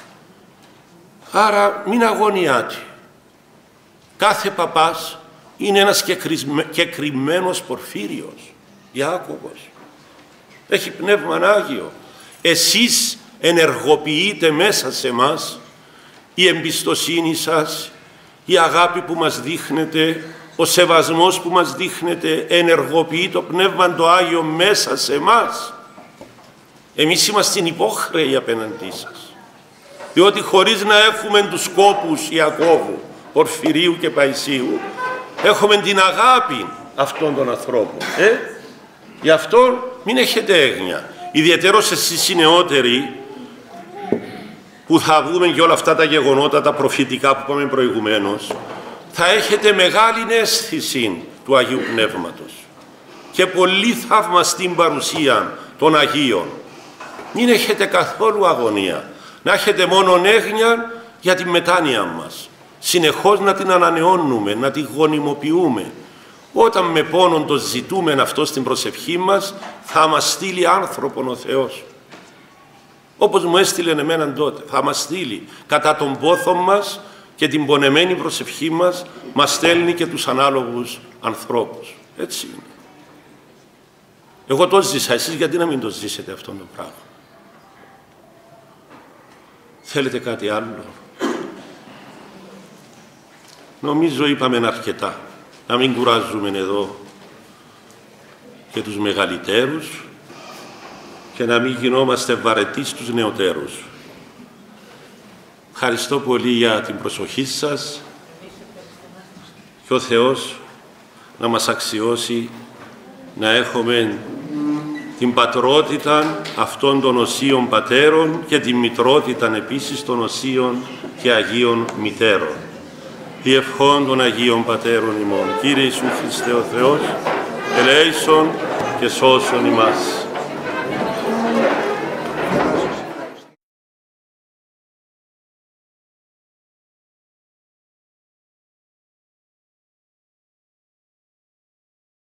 Άρα μην αγωνιάτε. Κάθε παπάς είναι ένας κεκριμένος Πορφύριος. Ιάκωβος. Έχει πνεύμαν Άγιο. Εσείς ενεργοποιείτε μέσα σε μας η εμπιστοσύνη σας, η αγάπη που μας δείχνετε, ο σεβασμός που μας δείχνετε, ενεργοποιεί το Πνεύμα το Άγιο μέσα σε μας. Εμείς είμαστε υπόχρεοι απέναντί σας. Διότι χωρίς να έχουμε τους σκόπους Ιακώβου, Πορφυρίου και Παϊσίου, έχουμε την αγάπη αυτών των ανθρώπων. Γι' αυτό μην έχετε έγνοια. Ιδιαιτέρως εσείς οι νεότεροι, που θα δούμε και όλα αυτά τα γεγονότα, τα προφητικά που είπαμε προηγουμένως, θα έχετε μεγάλη αίσθηση του Αγίου Πνεύματος και πολύ θαυμαστή παρουσία των Αγίων. Μην έχετε καθόλου αγωνία, να έχετε μόνο έγνοια για τη μετάνοια μας. Συνεχώς να την ανανεώνουμε, να την γονιμοποιούμε. Όταν με πόνον το ζητούμε αυτό στην προσευχή μας, θα μας στείλει άνθρωπον ο Θεός. Όπως μου έστειλε εμένα τότε, θα μας στείλει κατά τον πόθο μας και την πονεμένη προσευχή μας, μας στέλνει και τους ανάλογους ανθρώπους. Έτσι είναι. Εγώ το ζήσα, εσείς γιατί να μην το ζήσετε αυτό το πράγμα? Θέλετε κάτι άλλο? Νομίζω είπαμε αρκετά. Να μην κουράζουμε εδώ και τους μεγαλύτερους και να μην γινόμαστε βαρετοί στους νεωτέρους. Ευχαριστώ πολύ για την προσοχή σας και ο Θεός να μας αξιώσει να έχουμε την πατρότητα αυτών των οσίων πατέρων και την μητρότητα επίσης των οσίων και Αγίων Μητέρων. Διευχών των Αγίων Πατέρων ημών. Κύριε Ιησού Χριστέ ο Θεός, ελέησον και σώσον ημάς.